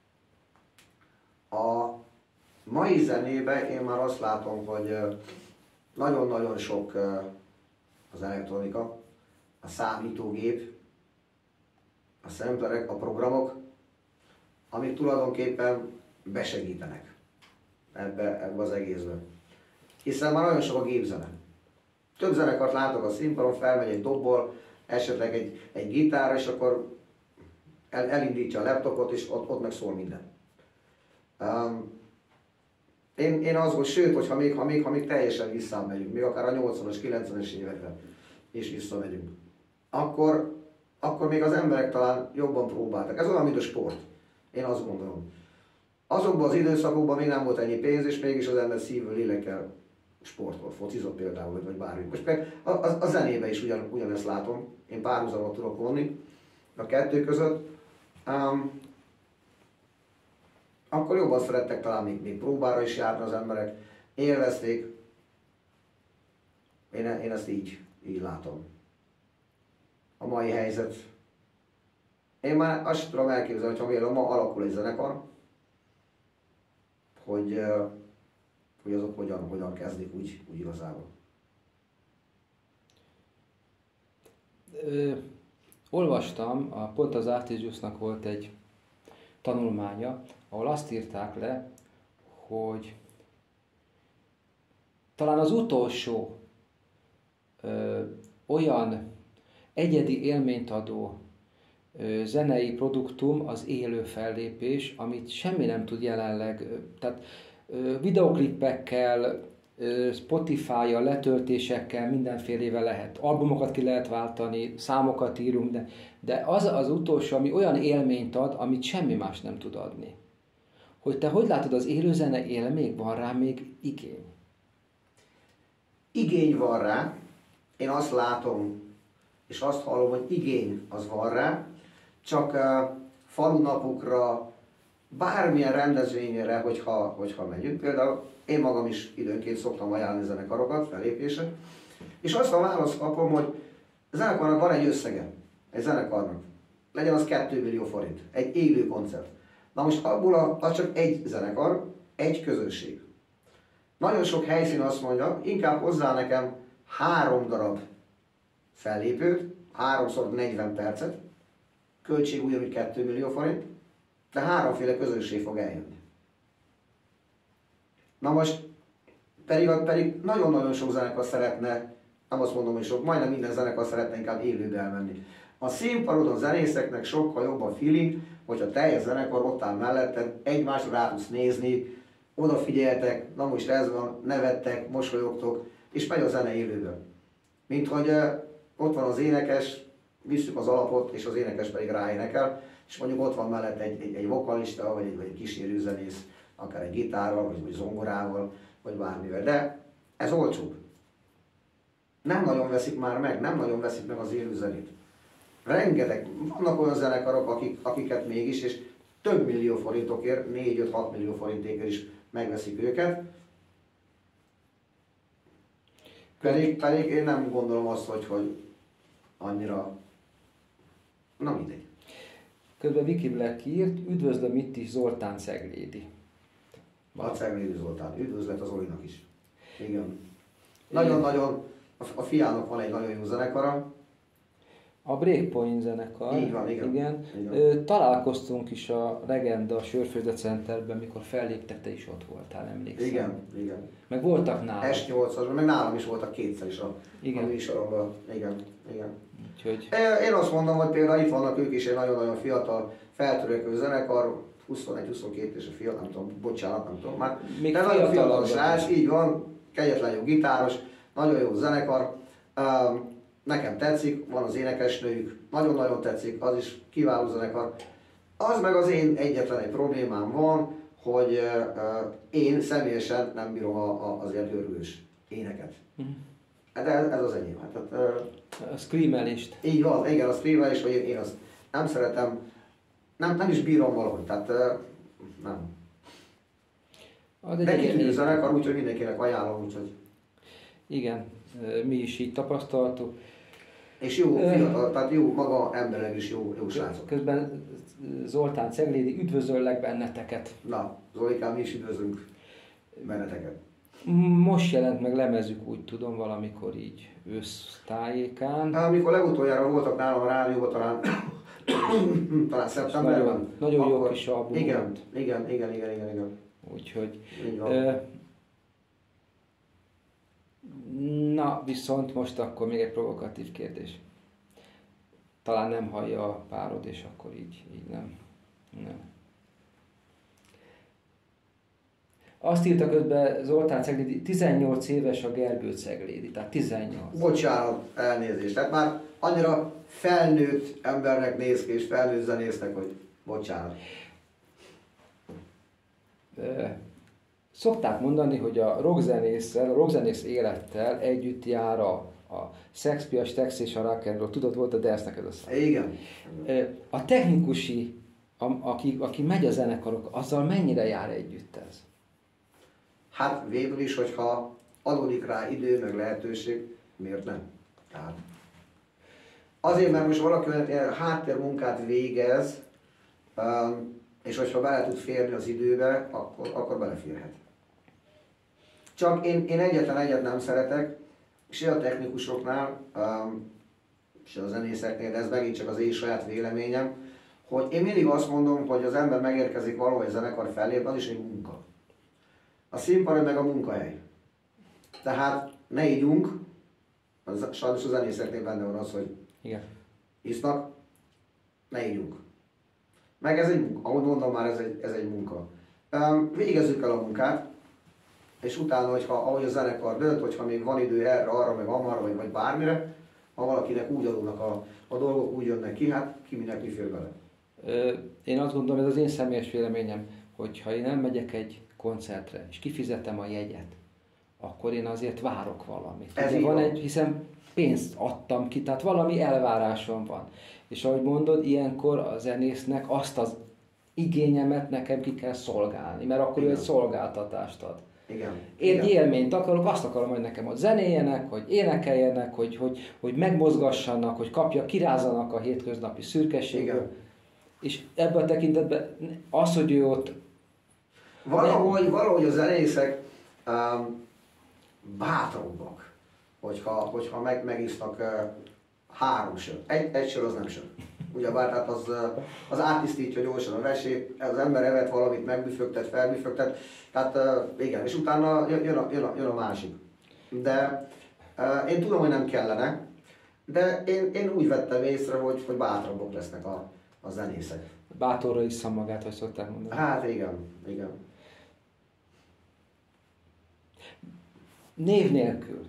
A mai zenében én már azt látom, hogy nagyon-nagyon sok az elektronika, a számítógép, a samplerek, a programok, amik tulajdonképpen besegítenek ebbe, ebbe az egészbe. Hiszen már nagyon sok a gépzene. Több zenekart látok a színpadon, felmegy egy dobból, esetleg egy, egy gitár, és akkor el, elindítja a laptopot, és ott, ott meg szól minden. Um, én, én azt gondolom, sőt, hogyha még, ha még, ha még teljesen visszamegyünk, még akár a nyolcvanas, kilencvenes évekre is visszamegyünk, akkor, akkor még az emberek talán jobban próbáltak. Ez olyan, mint a sport. Én azt gondolom. Azokban az időszakokban még nem volt ennyi pénz, és mégis az ember szívvel, lélekkel sportol, focizott például, vagy bármi. Most meg a, a, a zenébe is ugyan, ugyanezt látom, én párhuzamot tudok vonni a kettő között. Um, akkor jobban szerettek talán még, még próbára is járni az emberek, élvezték. Én, én ezt így, így látom. A mai helyzet. Én már azt tudom elképzelni, hogy ha ma alakul egy zenekar, hogy, hogy azok hogyan, hogyan kezdik úgy, úgy igazából. Ö, olvastam, a, pont az Artisiusnak volt egy tanulmánya, ahol azt írták le, hogy talán az utolsó ö, olyan egyedi élményt adó ö, zenei produktum az élő fellépés, amit semmi nem tud jelenleg, ö, tehát ö, videoklippekkel, ö, Spotify-jal, letöltésekkel, mindenfélevel lehet. Albumokat ki lehet váltani, számokat írunk, de, de az az utolsó, ami olyan élményt ad, amit semmi más nem tud adni. Hogy te hogy látod, az élőzene él még, van rá még igény? Igény van rá, én azt látom, és azt hallom, hogy igény az van rá, csak uh, falunapokra, bármilyen rendezvényre, hogyha, hogyha megyünk, például én magam is időnként szoktam ajánlani zenekarokat, felépésre, és azt a választ kapom, hogy a zenekarnak van egy összege, egy zenekarnak, legyen az két millió forint, egy élő koncert. Na most abból a, az csak egy zenekar, egy közösség. Nagyon sok helyszín azt mondja, inkább hozzá nekem három darab fellépőt, háromszor negyven percet, költség ugyanúgy két millió forint, de háromféle közösség fog eljönni. Na most pedig, pedig nagyon-nagyon sok zenekar szeretne, nem azt mondom, hogy sok, majdnem minden zenekar szeretne inkább élőbe elmenni. A színpadon zenészeknek sokkal jobb a feeling, hogyha teljes zenekar ott áll melletted, egymásra rá tudsz nézni, odafigyeltek, na most ez van, nevettek, mosolyogtok, és megy a zene élőben. Mint hogy uh, ott van az énekes, visszük az alapot, és az énekes pedig ráénekel, és mondjuk ott van mellett egy, egy, egy vokalista, vagy egy, vagy egy kísérőzenész, akár egy gitárral, vagy, vagy zongorával, vagy bármivel. De ez olcsóbb. Nem nagyon veszik már meg, nem nagyon veszik meg az élőzenét. Rengeteg, vannak olyan zenekarok, akik, akiket mégis, és több millió forintokért, négy-öt-hat millió forintért is megveszik őket. Pedig, pedig én nem gondolom azt, hogy, hogy annyira, na mindegy. Közben Viki Black írt, üdvözlöm itt is Zoltán Ceglédi. A Ceglédi Zoltán, üdvözlet az Olinak is. Igen. Nagyon-nagyon, a fiának van egy nagyon jó zenekara. A Breakpoint zenekar. Így van, igen. igen. igen. Találkoztunk is a Legenda Sörfőzde Centerben, mikor felléptek, te is ott voltál, emlékszem. Igen, igen. Meg voltak nálam. es nyolcas, meg nálam is voltak kétszer is a, igen. a műsoromban. Igen, igen. Úgyhogy... Én azt mondom, hogy például itt vannak ők is egy nagyon-nagyon fiatal, feltörekvő zenekar, huszonegy-huszonkettő és a fiatal, nem tudom, bocsánat, nem tudom már. Még de nagyon fiatal srác, így van, kegyetlen jó gitáros, nagyon jó zenekar. Um, nekem tetszik, van az énekesnőjük, nagyon-nagyon tetszik, az is kiváló zenekar. Az meg az én egyetlen egy problémám van, hogy uh, én személyesen nem bírom a, a, az ilyen hörgős éneket. Uh-huh. De ez, ez az enyém. Hát, uh, a screamelést. Így van, igen, a screamelést, hogy én, én azt nem szeretem, nem, nem is bírom valahogy, tehát uh, nem. De kitűnő zenekar, úgyhogy mindenkinek ajánlom, úgyhogy... Igen, mi is így tapasztaltuk. És jó fiatal, tehát jó, maga emberleg is jó, jó srácok. Közben Zoltán Ceglédi, üdvözöllek benneteket. Na, Zolikám, mi is üdvözlünk benneteket. Most jelent meg lemezük, úgy tudom, valamikor így ősz tájékán. Amikor legutoljára voltak nálam a rádióban, talán, talán szeptemberben. Nagyon, nagyon jó kis album. Igen, igen, igen, igen, igen, igen. Úgyhogy... Ö, na, viszont most akkor még egy provokatív kérdés. Talán nem hallja a párod, és akkor így, így nem. nem. Azt írta közben Zoltán Ceglédi, tizennyolc éves a Gergő Ceglédi, tehát tizennyolc. Bocsánat, elnézést. Tehát már annyira felnőtt embernek néz ki, és felnőtt zenésznek, hogy bocsánat. szokták mondani, hogy a rockzenésszel, a rockzenész élettel együtt jár a, a Sex Piac, Tex és a Rock and Roll. Tudod, volt a Dance neked a szám. Igen. A technikusi, a, aki, aki megy a zenekarok, azzal mennyire jár együtt ez? Hát végül is, hogyha adódik rá idő, meg lehetőség, miért nem? Tehát azért, mert most valaki olyan háttérmunkát végez, és hogyha bele tud férni az időbe, akkor, akkor beleférhet. Csak én, én egyetlen egyet nem szeretek, se a technikusoknál, se a zenészeknél, de ez megint csak az én saját véleményem, hogy én mindig azt mondom, hogy az ember megérkezik valahol egy zenekar felé, az is egy munka. A színpad meg a munkahely. Tehát ne ígyunk, az, sajnos a zenészeknél benne van az, hogy igen, isznak, ne ígyunk. Meg ez egy munka, ahogy mondom már, ez egy, ez egy munka. Végezzük el a munkát, és utána, hogyha ahogy a zenekar dönt, hogyha még van idő erre, arra, meg amarra, vagy, vagy bármire, ha valakinek úgy adódnak a, a dolgok, úgy jönnek ki, hát ki minek mi fér bele. Én azt gondolom, ez az én személyes véleményem, hogy ha én nem megyek egy koncertre, és kifizetem a jegyet, akkor én azért várok valamit. Ez van van. egy, hiszen pénzt adtam ki, tehát valami elvárásom van. És ahogy mondod, ilyenkor a zenésznek azt az igényemet nekem ki kell szolgálni, mert akkor Igen. ő egy szolgáltatást ad. Igen. Én Igen. élményt akarok, azt akarom, hogy nekem ott zenéjenek, hogy énekeljenek, hogy, hogy, hogy megmozgassanak, hogy kapja, kirázzanak a hétköznapi szürkeségből. Igen. És ebben a tekintetben az, hogy ő ott... Valahogy, valahogy a zenészek um, bátrabbak, hogyha, hogyha meg, megisznak uh, három sör. Egy, egy sör az nem sör. Ugyebár tehát az, uh, az áttisztítja gyorsan a vesét, az ember evett valamit, megbüfögtet, felbüfögtet, tehát uh, igen, és utána jön a, jön a, jön a másik. De uh, én tudom, hogy nem kellene, de én, én úgy vettem észre, hogy, hogy bátrabbak lesznek a, a zenészek. Bátorra issza magát, hogy szokták mondani. Hát igen, igen. Név nélkül.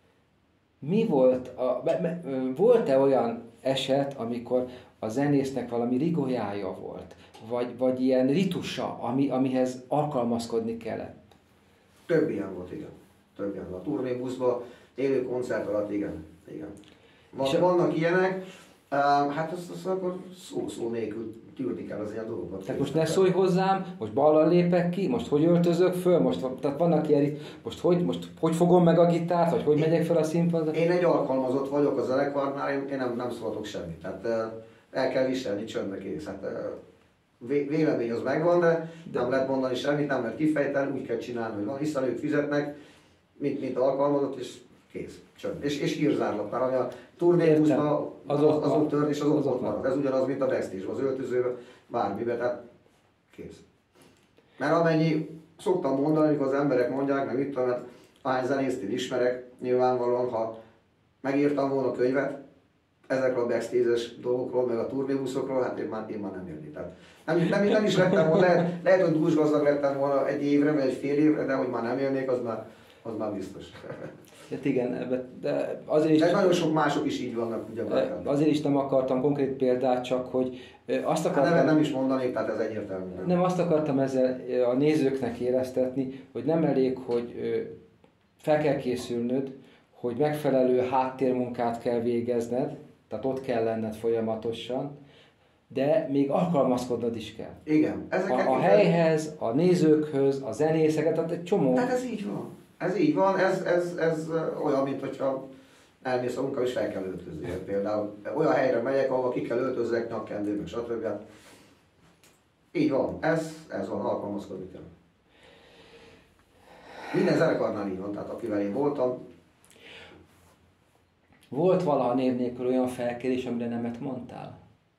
Mi volt, a, me, me, volt-e olyan eset, amikor a zenésznek valami rigójája volt, vagy, vagy ilyen ritusa, ami, amihez alkalmazkodni kellett? Több ilyen volt, igen. Több ilyen volt. A turnébuszban, élő koncert alatt, igen. igen. Van, a... Vannak ilyenek, uh, hát azt, azt akkor szó-szó nélkül tűrni kell az ilyen dolgokat. Tehát most ne szólj hozzám, most ballal lépek ki, most hogy öltözök föl, most, tehát vannak ilyen, most hogy, most hogy fogom meg a gitárt, vagy hogy én, megyek fel a színpadra? Én egy alkalmazott vagyok a zenekarnál, én, én nem, nem szólhatok semmit. Tehát uh, el kell viselni, csöndbe kész. Hát, uh, vé, vélemény az megvan, de, de nem lehet mondani semmit, nem lehet kifejteni, úgy kell csinálni, hogy van, hiszen ők fizetnek, mint, mint alkalmazott, és kész, csönd. És, és hírzárlap, mert ami a turnébuszban az, az, az ott tört, és az ott, ott marad. Ez ugyanaz, mint a backstage-ban, az öltözőben, bármiben, tehát kész. Mert amennyi, szoktam mondani, amikor az emberek mondják, meg mit tudom, mert ahány zenészt én ismerek, nyilvánvalóan, ha megírtam volna könyvet ezekről a backstage-es dolgokról, meg a turnébuszokról, hát én már, én már nem jönni. Tehát nem, nem, nem is lettem volna, lehet, lehet hogy dúsgazdag lettem volna egy évre, vagy egy fél évre, de hogy már nem jönnék, az már, az már biztos. Hát igen, ebbe, de azért is... De nagyon sok mások is így vannak, ugye. Azért is nem akartam konkrét példát, csak hogy azt akartam... Hát nem, nem is mondanék, tehát ez egyértelmű. Nem azt akartam ezzel a nézőknek éreztetni, hogy nem elég, hogy fel kell készülnöd, hogy megfelelő háttérmunkát kell végezned, tehát ott kell lenned folyamatosan, de még alkalmazkodnod is kell. Igen. A, a helyhez, a nézőkhöz, a zenészeket, tehát egy csomó... Tehát ez így van. Ez így van, ez, ez, ez olyan, mint hogyha elmész a munka, és fel kell öltözni. Például olyan helyre megyek, ahol ki kell öltözzek, nyakkendő, meg stb. Így van, ez, ez van, alkalmazkodni kell. Minden zenekarnál így van, tehát akivel én voltam. Volt valaha név nélkül olyan felkérés, amire nemet mondtál?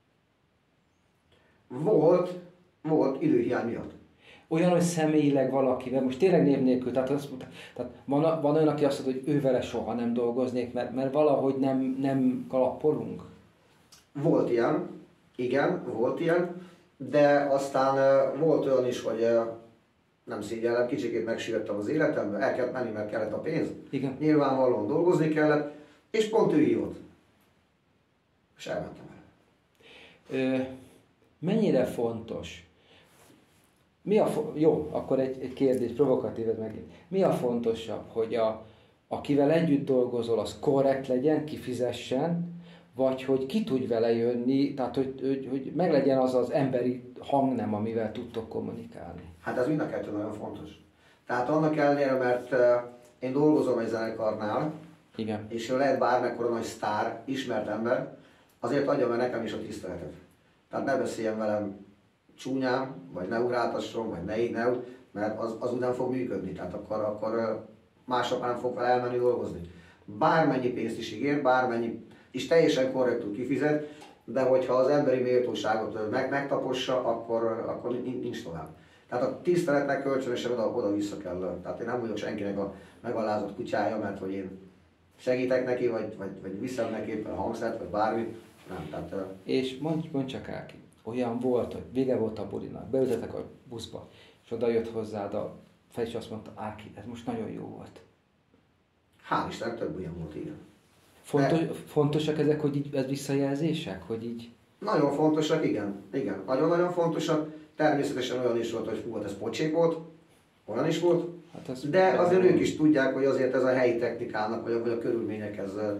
Volt, volt időhiány miatt. Olyan, hogy személyileg valakivel, most tényleg név nélkül, tehát, az, tehát van, van olyan, aki azt mondja, hogy ő vele soha nem dolgoznék, mert, mert valahogy nem, nem kalappolunk. Volt ilyen, igen, volt ilyen, de aztán uh, volt olyan is, hogy uh, nem szégyellem, kicsikét megsírtam az életemben, el kellett menni, mert kellett a pénz. Igen. Nyilvánvalóan dolgozni kellett, és pont ő hívott. És elmentem el. Ö, mennyire fontos Mi a fo- jó, akkor egy, egy kérdés, provokatív ez megint. Mi a fontosabb, hogy a, akivel együtt dolgozol, az korrekt legyen, kifizessen, vagy hogy ki tudj vele jönni, tehát hogy, hogy, hogy meglegyen az az emberi hangnem, amivel tudtok kommunikálni? Hát ez mind a kettő nagyon fontos. Tehát annak ellenére, mert uh, én dolgozom egy zenekarnál, Igen. és lehet bármekkora nagy sztár, ismert ember, azért adja meg nekem is a tiszteletet. Tehát ne beszéljen velem csúnyán, vagy ne ugráltasson, vagy ne így, ne úgy, mert az, az úgy nem fog működni. Tehát akkor, akkor másnap nem fog vele elmenni dolgozni. Bármennyi pénzt is ígér, bármennyi, és teljesen korrektül kifizet, de hogyha az emberi méltóságot meg, megtapossa, akkor, akkor nincs tovább. Tehát a tiszteletnek kölcsönösen oda, oda vissza kell. Tehát én nem vagyok senkinek a megalázott kutyája, mert hogy én segítek neki, vagy, vagy, vagy viszem neki éppen a hangszert, vagy bármit. Nem, tehát, És mondj, mondj csak Áki, olyan volt, hogy vége volt a bulinak, beültetek a buszba, és oda jött hozzád a Feri, és azt mondta, Áki, ez most nagyon jó volt. hál' Istennek több ilyen volt, igen. Fontos, De fontosak ezek, hogy így, ez visszajelzések, hogy így... nagyon fontosak, igen. Igen, nagyon-nagyon fontosak. Természetesen olyan is volt, hogy hú, hát ez pocsék volt, olyan is volt. Hát ez De azért ők is tudják, hogy azért ez a helyi technikának, vagy a, vagy a körülményekhez uh,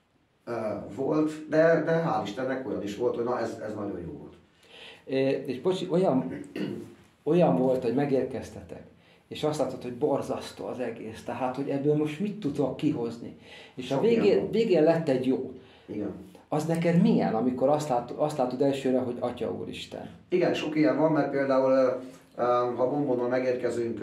volt, de, de hál' Istennek olyan is volt, hogy na ez, ez nagyon jó volt. É, és bocsi, olyan, olyan volt, hogy megérkeztetek, és azt látod, hogy borzasztó az egész, tehát hogy ebből most mit tudok kihozni. És a végén, végén lett egy jó. Igen. Az neked milyen, amikor azt látod, azt látod elsőre, hogy Atya Úristen? Igen, sok ilyen van, mert például ha Bombonnal megérkezünk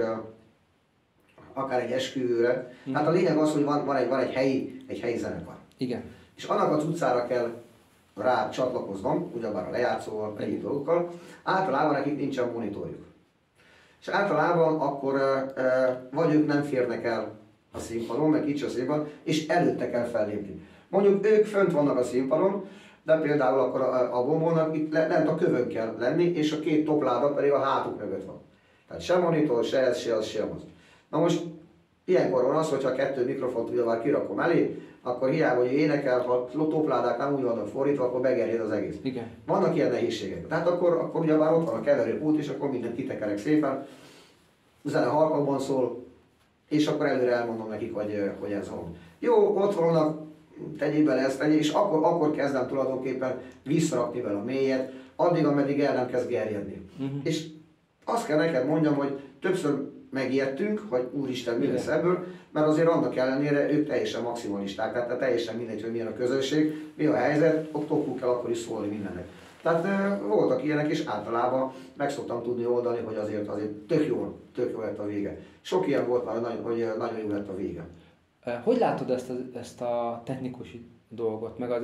akár egy esküvőre, mm. hát a lényeg az, hogy van, van, egy, van egy, helyi, egy helyi zenekar. Igen. És annak az utcára kell rá csatlakoznom, ugyebár a lejátszóval, egyéb dolgokkal. Általában nekik nincsen monitorjuk. És általában akkor vagy ők nem férnek el a színpadon, meg kicsi a színpadon, és előtte kell fellépni. Mondjuk ők fönt vannak a színpadon, de például akkor a, a Bombonnak itt lent a kövön kell lenni, és a két topláda pedig a hátuk mögött van. Tehát se monitor, se ez, se az, se az. Na most ilyenkor van az, hogyha kettő mikrofont ugyebár kirakom elé, akkor hiába, hogy énekel, ha topládák nem úgy vannak fordítva, akkor begerjed az egész. Igen. Vannak ilyen nehézségek. Tehát akkor, akkor ugyebár ott van a keverőpult, és akkor mindent kitekerek szépen, a zene halkabban szól, és akkor előre elmondom nekik, hogy, hogy ez van. Jó, ott vannak, tegyél bele ezt, tegyél, és akkor, akkor kezdem tulajdonképpen visszarakni vele a mélyet, addig, ameddig el nem kezd gerjedni. Uh-huh. És azt kell neked mondjam, hogy többször megijedtünk, hogy úristen, mi lesz ebből, mert azért annak ellenére ők teljesen maximalisták, tehát teljesen mindegy, hogy milyen a közönség, mi a helyzet, ott topuk kell akkor is szólni mindennek. Tehát e, voltak ilyenek, és általában meg szoktam tudni oldani, hogy azért, azért tök jó, tök jó lett a vége. Sok ilyen volt már, hogy, hogy nagyon jó lett a vége. Hogy látod ezt a, ezt a technikus dolgot? Meg az,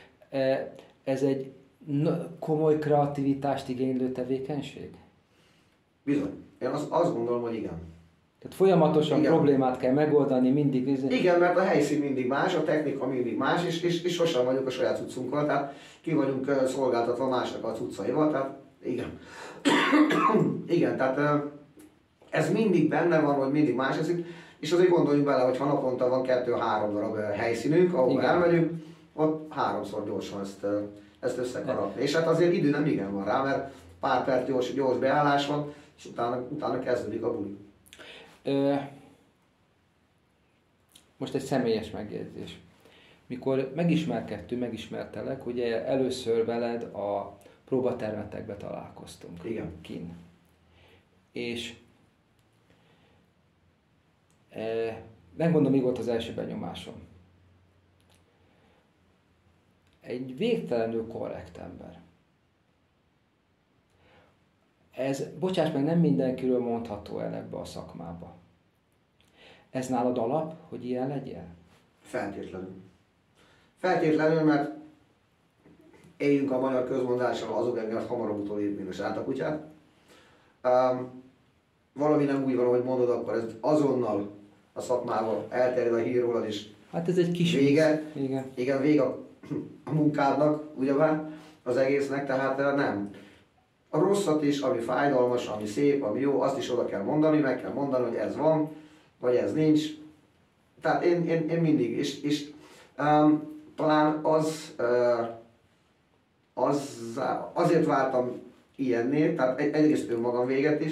ez egy komoly kreativitást igénylő tevékenység? Bizony. Én azt, azt gondolom, hogy igen. Tehát folyamatosan igen. Problémát kell megoldani, mindig... Igen, mert a helyszín mindig más, a technika mindig más, és, és, és sosem vagyunk a saját cuccunkkal, tehát ki vagyunk szolgáltatva másnak a cuccaival, tehát igen. Igen, tehát ez mindig benne van, hogy mindig más eszik, és azért gondoljunk bele, hogy ha naponta van kettő-három darab helyszínünk, ahol igen. elmegyünk, ott háromszor gyorsan ezt, ezt össze kell rakni. És hát azért idő nem igen van rá, mert pár perc gyors, gyors beállás van, és utána, utána kezdődik a buli. Ö, most egy személyes megjegyzés. Mikor megismerkedtünk, megismertelek, ugye először veled a próbatermetekbe találkoztunk. Igen. Kin. És e, megmondom, mi volt az első benyomásom. Egy végtelenül korrekt ember. Ez, bocsáss meg, nem mindenkiről mondható el ebbe a szakmába. Ez nálad alap, hogy ilyen legyen? Feltétlenül. Feltétlenül, mert éljünk a magyar közmondással, azok engem hamarabb utol épp, mint a sátakutyát. Um, valami nem úgy van, ahogy mondod, akkor ez azonnal a szakmával elterjed a hír rólad, és hát ez egy kis vége, igen. Igen, vége a, a munkádnak, ugyebár, az egésznek, tehát nem. A rosszat is, ami fájdalmas, ami szép, ami jó, azt is oda kell mondani, meg kell mondani, hogy ez van, vagy ez nincs. Tehát én, én, én mindig, és, és um, talán az, uh, az, azért vártam ilyennél, tehát egy, egyrészt önmagam véget is,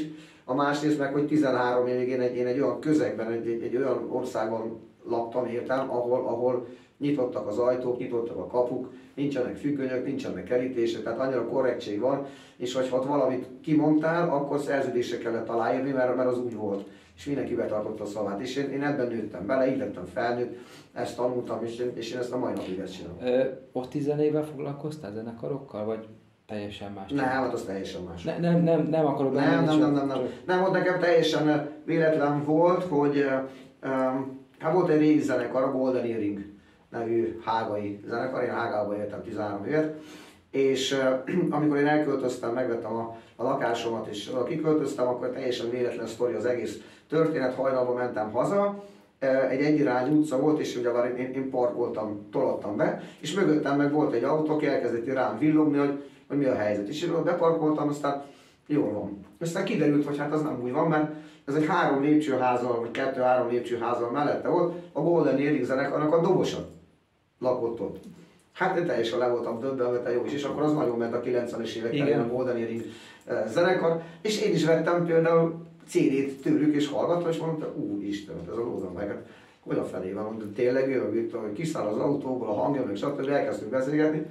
a másrészt meg, hogy tizenhárom évig én egy, én egy olyan közegben, egy, egy, egy olyan országban laktam, értem, ahol, ahol nyitottak az ajtók, nyitottak a kapuk, nincsenek függönyök, nincsenek kerítések, tehát annyira korrektség van, és hogyha ott valamit kimondtál, akkor szerződésre kellett aláírni, mert, mert az úgy volt. És mindenki betartotta a szavát. És én, én ebben nőttem bele, így lettem felnőtt, ezt tanultam, és én, és én ezt a mai napig ezt csinálom. Ö, ott tizenével foglalkoztál zenekarokkal, vagy teljesen más? Nem, hát az teljesen más. Ne, nem, nem, nem akarok nem, nem, nem, nem, nem. Nem, ott nekem teljesen véletlen volt, hogy um, hát volt egy régi zenekar, a Golden Earring nevű hágai zenekar, én Hágába éltem tizenhárom évet, és uh, amikor én elköltöztem, megvettem a, a lakásomat, és uh, kiköltöztem, akkor teljesen véletlen sztori az egész történet, hajnalban mentem haza, uh, egy egyirányú utca volt, és ugye én, én parkoltam, tolottam be, és mögöttem meg volt egy autó, aki elkezdett rám villogni, hogy, hogy mi a helyzet. És én ott beparkoltam, aztán jól van. Aztán kiderült, hogy hát az nem úgy van, mert ez egy három lépcsőházzal, vagy kettő-három lépcsőházzal mellette volt, a Golden Earring zenekarnak a dobosa lakott ott. Hát én teljesen le voltam döbbenve, te jó is, és akkor az nagyon ment a kilencvenes években a Golden Earring zenekar, és én is vettem például cé dét tőlük, és hallgattam, és mondtam, ú, Isten, ez a lózan meg, hát hogy a felé van, mondtam, tényleg ő, hogy kiszáll az autóból, a hangja, meg stb. Elkezdtünk beszélgetni,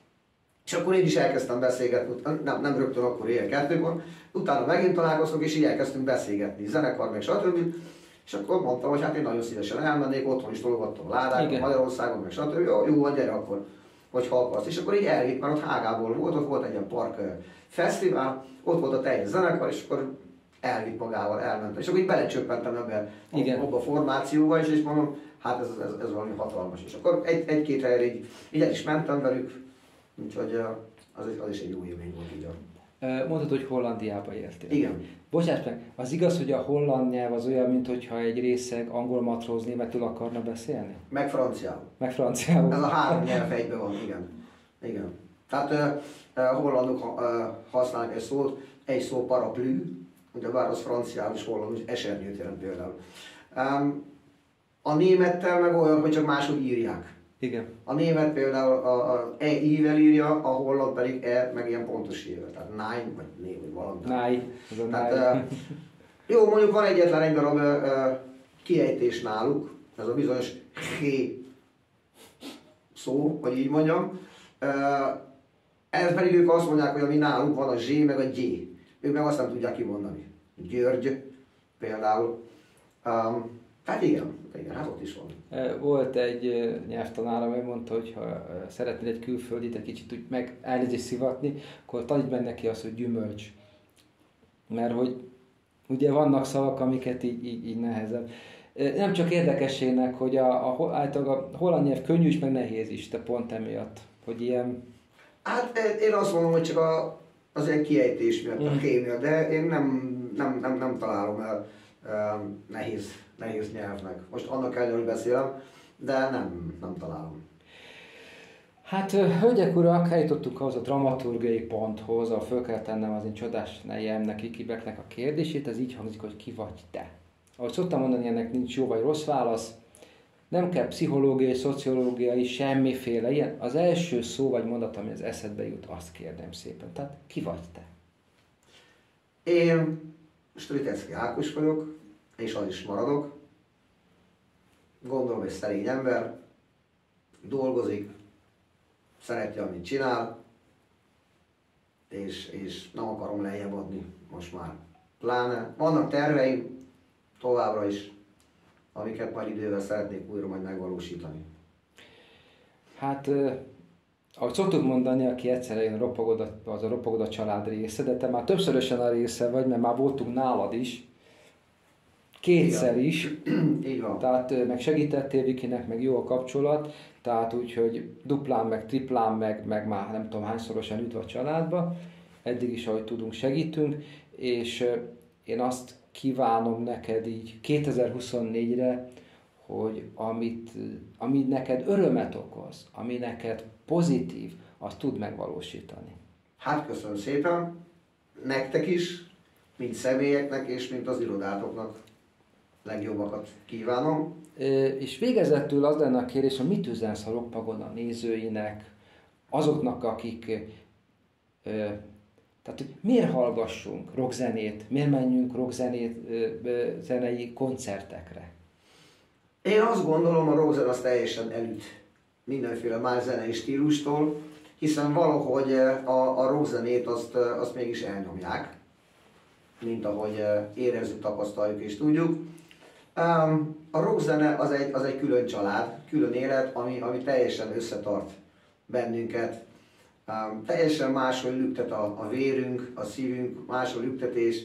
és akkor én is elkezdtem beszélgetni, nem, nem rögtön akkor éjjel kettőkor, utána megint találkoztunk, és így elkezdtünk beszélgetni, zenekar, meg stb. És akkor mondtam, hogy hát én nagyon szívesen elmennék, otthon is tologattam a ládákat, Magyarországon, meg stb. Jó, jó, gyere akkor, hogyha akarsz. És akkor így elvitt, mert ott Hágából volt, ott volt egy ilyen park fesztivál, ott volt a teljes zenekar, és akkor elvitt magával, elment. És akkor így belecsöppentem ebbe a, a formációba, és, és mondom, hát ez, ez, ez valami hatalmas. És akkor egy, egy-két helyre így, így el is mentem velük, úgyhogy az, az is egy jó élmény volt így. Mondtad, hogy Hollandiába éltél. Igen. Bocsáss meg, az igaz, hogy a holland nyelv az olyan, mintha egy részeg angol matróz németül akarna beszélni? Meg franciául. Meg franciául. Ez a három nyelv egyben van, igen. Igen. Tehát uh, uh, hollandok uh, használnak egy szót, egy szó paraplű, ugye bár az franciául is holland, hogy esernyőt jelent például. Um, a némettel meg olyan, hogy csak máshogy írják. Igen. A német például a, a E I-vel írja, a holland pedig E meg ilyen pontos írja. Tehát nine, vagy né, vagy valami. Náj. Tehát, uh, jó, mondjuk van egyetlen egy darab uh, kiejtés náluk, ez a bizonyos G szó, vagy így mondjam. Uh, ez pedig ők azt mondják, hogy ami náluk van a Z meg a G. Ők meg azt nem tudják kimondani. György például. Um, tehát igen, igen, hát ott is van. Volt egy nyelvtanár, ami mondta, hogy ha szeretnél egy külföldit egy kicsit úgy meg elnézést szivatni, akkor tanítsd meg neki azt, hogy gyümölcs. Mert hogy ugye vannak szavak, amiket így, így, így nehezebb. Nem csak érdekességnek, hogy a, a, általában a holland nyelv könnyű is, meg nehéz is, de pont emiatt, hogy ilyen... Hát én azt mondom, hogy csak a, az egy kiejtés miatt, mm. a kémia, de én nem, nem, nem, nem találom el um, nehéz, nehéz nyelvnek. Most annak ellenére, hogy beszélem, de nem, nem találom. Hát, hölgyek, urak, eljutottuk ahhoz a dramaturgiai ponthoz, ahol föl kell tennem az én csodás nejemnek, Ikibeknek a kérdését, ez így hangzik, hogy ki vagy te. Ahogy szoktam mondani, ennek nincs jó vagy rossz válasz, nem kell pszichológiai, szociológiai, semmiféle ilyen. Az első szó vagy mondat, ami az eszedbe jut, azt kérdem szépen. Tehát ki vagy te? Én Strütecki Ákos vagyok, és az is maradok. Gondolom, egy szerény ember, dolgozik, szereti, amit csinál, és, és nem akarom lejjebb adni most már. Pláne vannak terveim továbbra is, amiket majd idővel szeretnék újra majd megvalósítani. Hát, eh, ahogy szoktuk mondani, aki egyszer jön a Roppagoda, az a Roppagoda család része, de te már többszörösen a része vagy, mert már voltunk nálad is, kétszer Igen. is. Így van. Tehát eh, meg segítettél Vikinek, meg jó a kapcsolat, tehát úgyhogy duplán, meg triplán, meg, meg már nem tudom hányszorosan üdv a családba, eddig is, ahogy tudunk, segítünk, és eh, én azt kívánom neked így kétezer-huszonnégyre, hogy amit, ami neked örömet okoz, ami neked pozitív, azt tud megvalósítani. Hát köszönöm szépen, nektek is, mint személyeknek és mint az irodátoknak legjobbakat kívánom. E, és végezetül az lenne a kérdés, hogy mit üzensz a Roppagoda nézőinek, azoknak, akik e, Tehát, hogy miért hallgassunk rockzenét, miért menjünk rockzenét, zenei koncertekre? Én azt gondolom, a rockzene az teljesen elüt mindenféle más zenei stílustól, hiszen valahogy a, a rockzenét azt, azt mégis elnyomják, mint ahogy érezzük, tapasztaljuk és tudjuk. A rockzene az egy, az egy külön család, külön élet, ami, ami teljesen összetart bennünket. Um, teljesen máshol lüktet a, a vérünk, a szívünk, máshol lüktetés.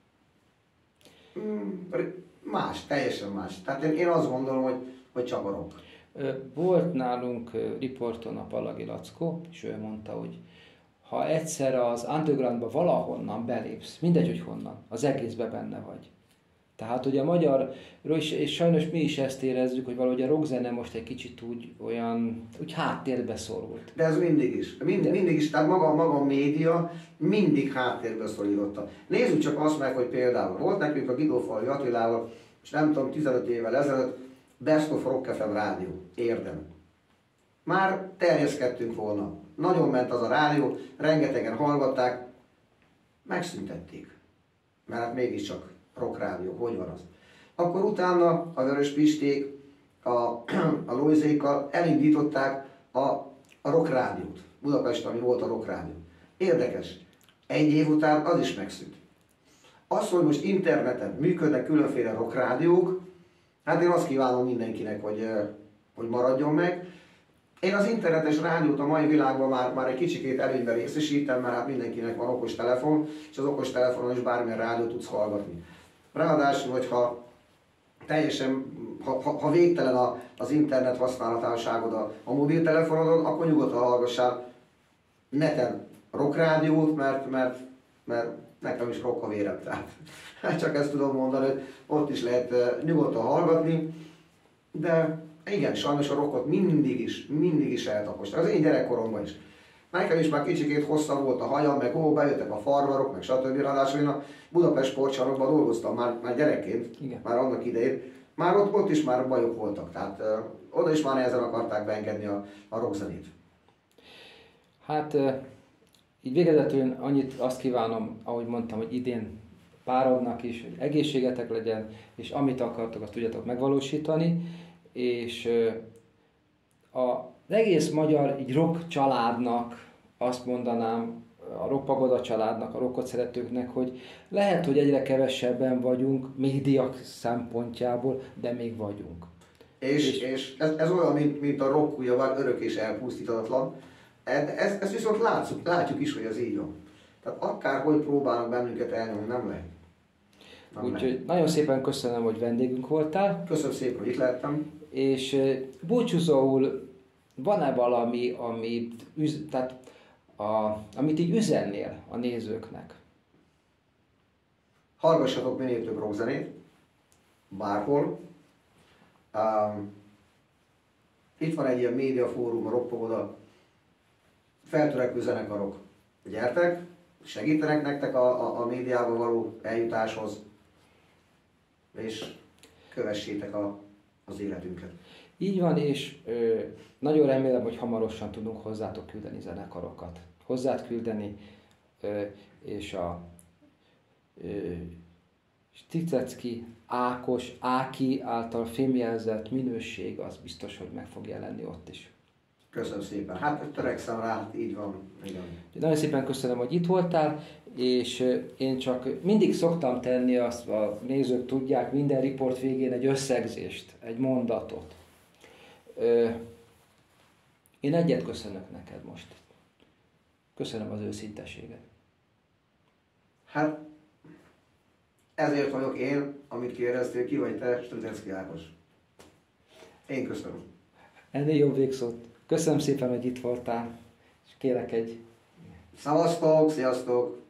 Mm, más, teljesen más. Tehát én, én azt gondolom, hogy, hogy csak a rock. Volt nálunk riporton a Palagi Lackó, és ő mondta, hogy ha egyszer az undergroundba valahonnan belépsz, mindegy, hogy honnan, az egészbe benne vagy. Tehát ugye a magyar, és, és sajnos mi is ezt érezzük, hogy valahogy a rockzene most egy kicsit úgy olyan, úgy háttérbe szorult. De ez mindig is. Mind, mindig is, tehát maga, maga a média mindig háttérbe szorította. Nézzük csak azt meg, hogy például volt nekünk a Guidófalvi Attilával, és nem tudom, tizenöt évvel ezelőtt Best of Rock ef em rádió, érdem. Már terjeszkedtünk volna. Nagyon ment az a rádió, rengetegen hallgatták, megszüntették. Mert hát mégiscsak rock rádió, hogy van az? Akkor utána a Vörös Pisték, a, a Lojzékkal elindították a, a rock rádiót. Budapesten, ami volt a rock rádió. Érdekes. Egy év után az is megszűnt. Az, hogy most interneten működnek különféle rock rádiók, hát én azt kívánom mindenkinek, hogy, hogy maradjon meg. Én az internetes rádiót a mai világban már, már egy kicsikét előnyben részesítem, mert hát mindenkinek van okos telefon, és az okos telefonon is bármilyen rádiót tudsz hallgatni. Ráadásul, hogyha teljesen, ha, ha, ha végtelen a, az internet használhatóságod a, a mobiltelefonodon, akkor nyugodtan hallgassál neten rock rádiót, mert, mert, mert nekem is rock a vérem, tehát csak ezt tudom mondani, hogy ott is lehet nyugodtan hallgatni, de igen, sajnos a rockot mindig is, mindig is eltaposták. Az én gyerekkoromban is. Nekem is már kicsikét hosszabb volt a hajam, meg ó, bejöttek a farmerok, meg stb. Ráadásul én a Budapest sportcsarnokban dolgoztam már, már gyerekként, igen. Már annak idején. Már ott, ott is már bajok voltak, tehát uh, oda is már nehezen akarták beengedni a, a rockzenét. Hát uh, így végezetül annyit azt kívánom, ahogy mondtam, hogy idén párodnak is, hogy egészségetek legyen, és amit akartok, azt tudjátok megvalósítani, és uh, a az egész magyar így rock családnak azt mondanám, a Rock Pagoda családnak, a rockot szeretőknek, hogy lehet, hogy egyre kevesebben vagyunk média szempontjából, de még vagyunk. És, és, és ez, ez olyan, mint, mint a rock, ugye már örök és elpusztítatlan. Ezt, ezt viszont látszuk, látjuk is, hogy az így van. Tehát akárhogy próbálnak bennünket elnyomni, nem lehet. Úgyhogy nagyon szépen köszönöm, hogy vendégünk voltál. Köszönöm szépen, hogy itt lettem. És búcsúzóul van-e valami, amit, üz, tehát a, amit így üzennél a nézőknek? Hallgassatok minél több rockzenét, bárhol. Um, itt van egy ilyen médiafórum, a Rock Pagoda, feltörekvő zenekarok. Gyertek, segítenek nektek a, a, a médiába való eljutáshoz, és kövessétek a, az életünket. Így van, és ö, nagyon remélem, hogy hamarosan tudunk hozzátok küldeni zenekarokat. Hozzád küldeni, ö, és a ö, Sticecki Ákos, Áki által fémjelzett minőség, az biztos, hogy meg fog jelenni ott is. Köszönöm szépen. Hát törekszem rá, így van. Igen. Nagyon szépen köszönöm, hogy itt voltál, és én csak mindig szoktam tenni, azt a nézők tudják, minden riport végén egy összegzést, egy mondatot. Én egyet köszönök neked most. Köszönöm az őszinteséget. Hát ezért vagyok én, amit kérdeztél, ki vagy te, Sticecki Ákos. Én köszönöm. Ennél jobb végszót. Köszönöm szépen, hogy itt voltál, és kérek egy... Szavaztok, sziasztok!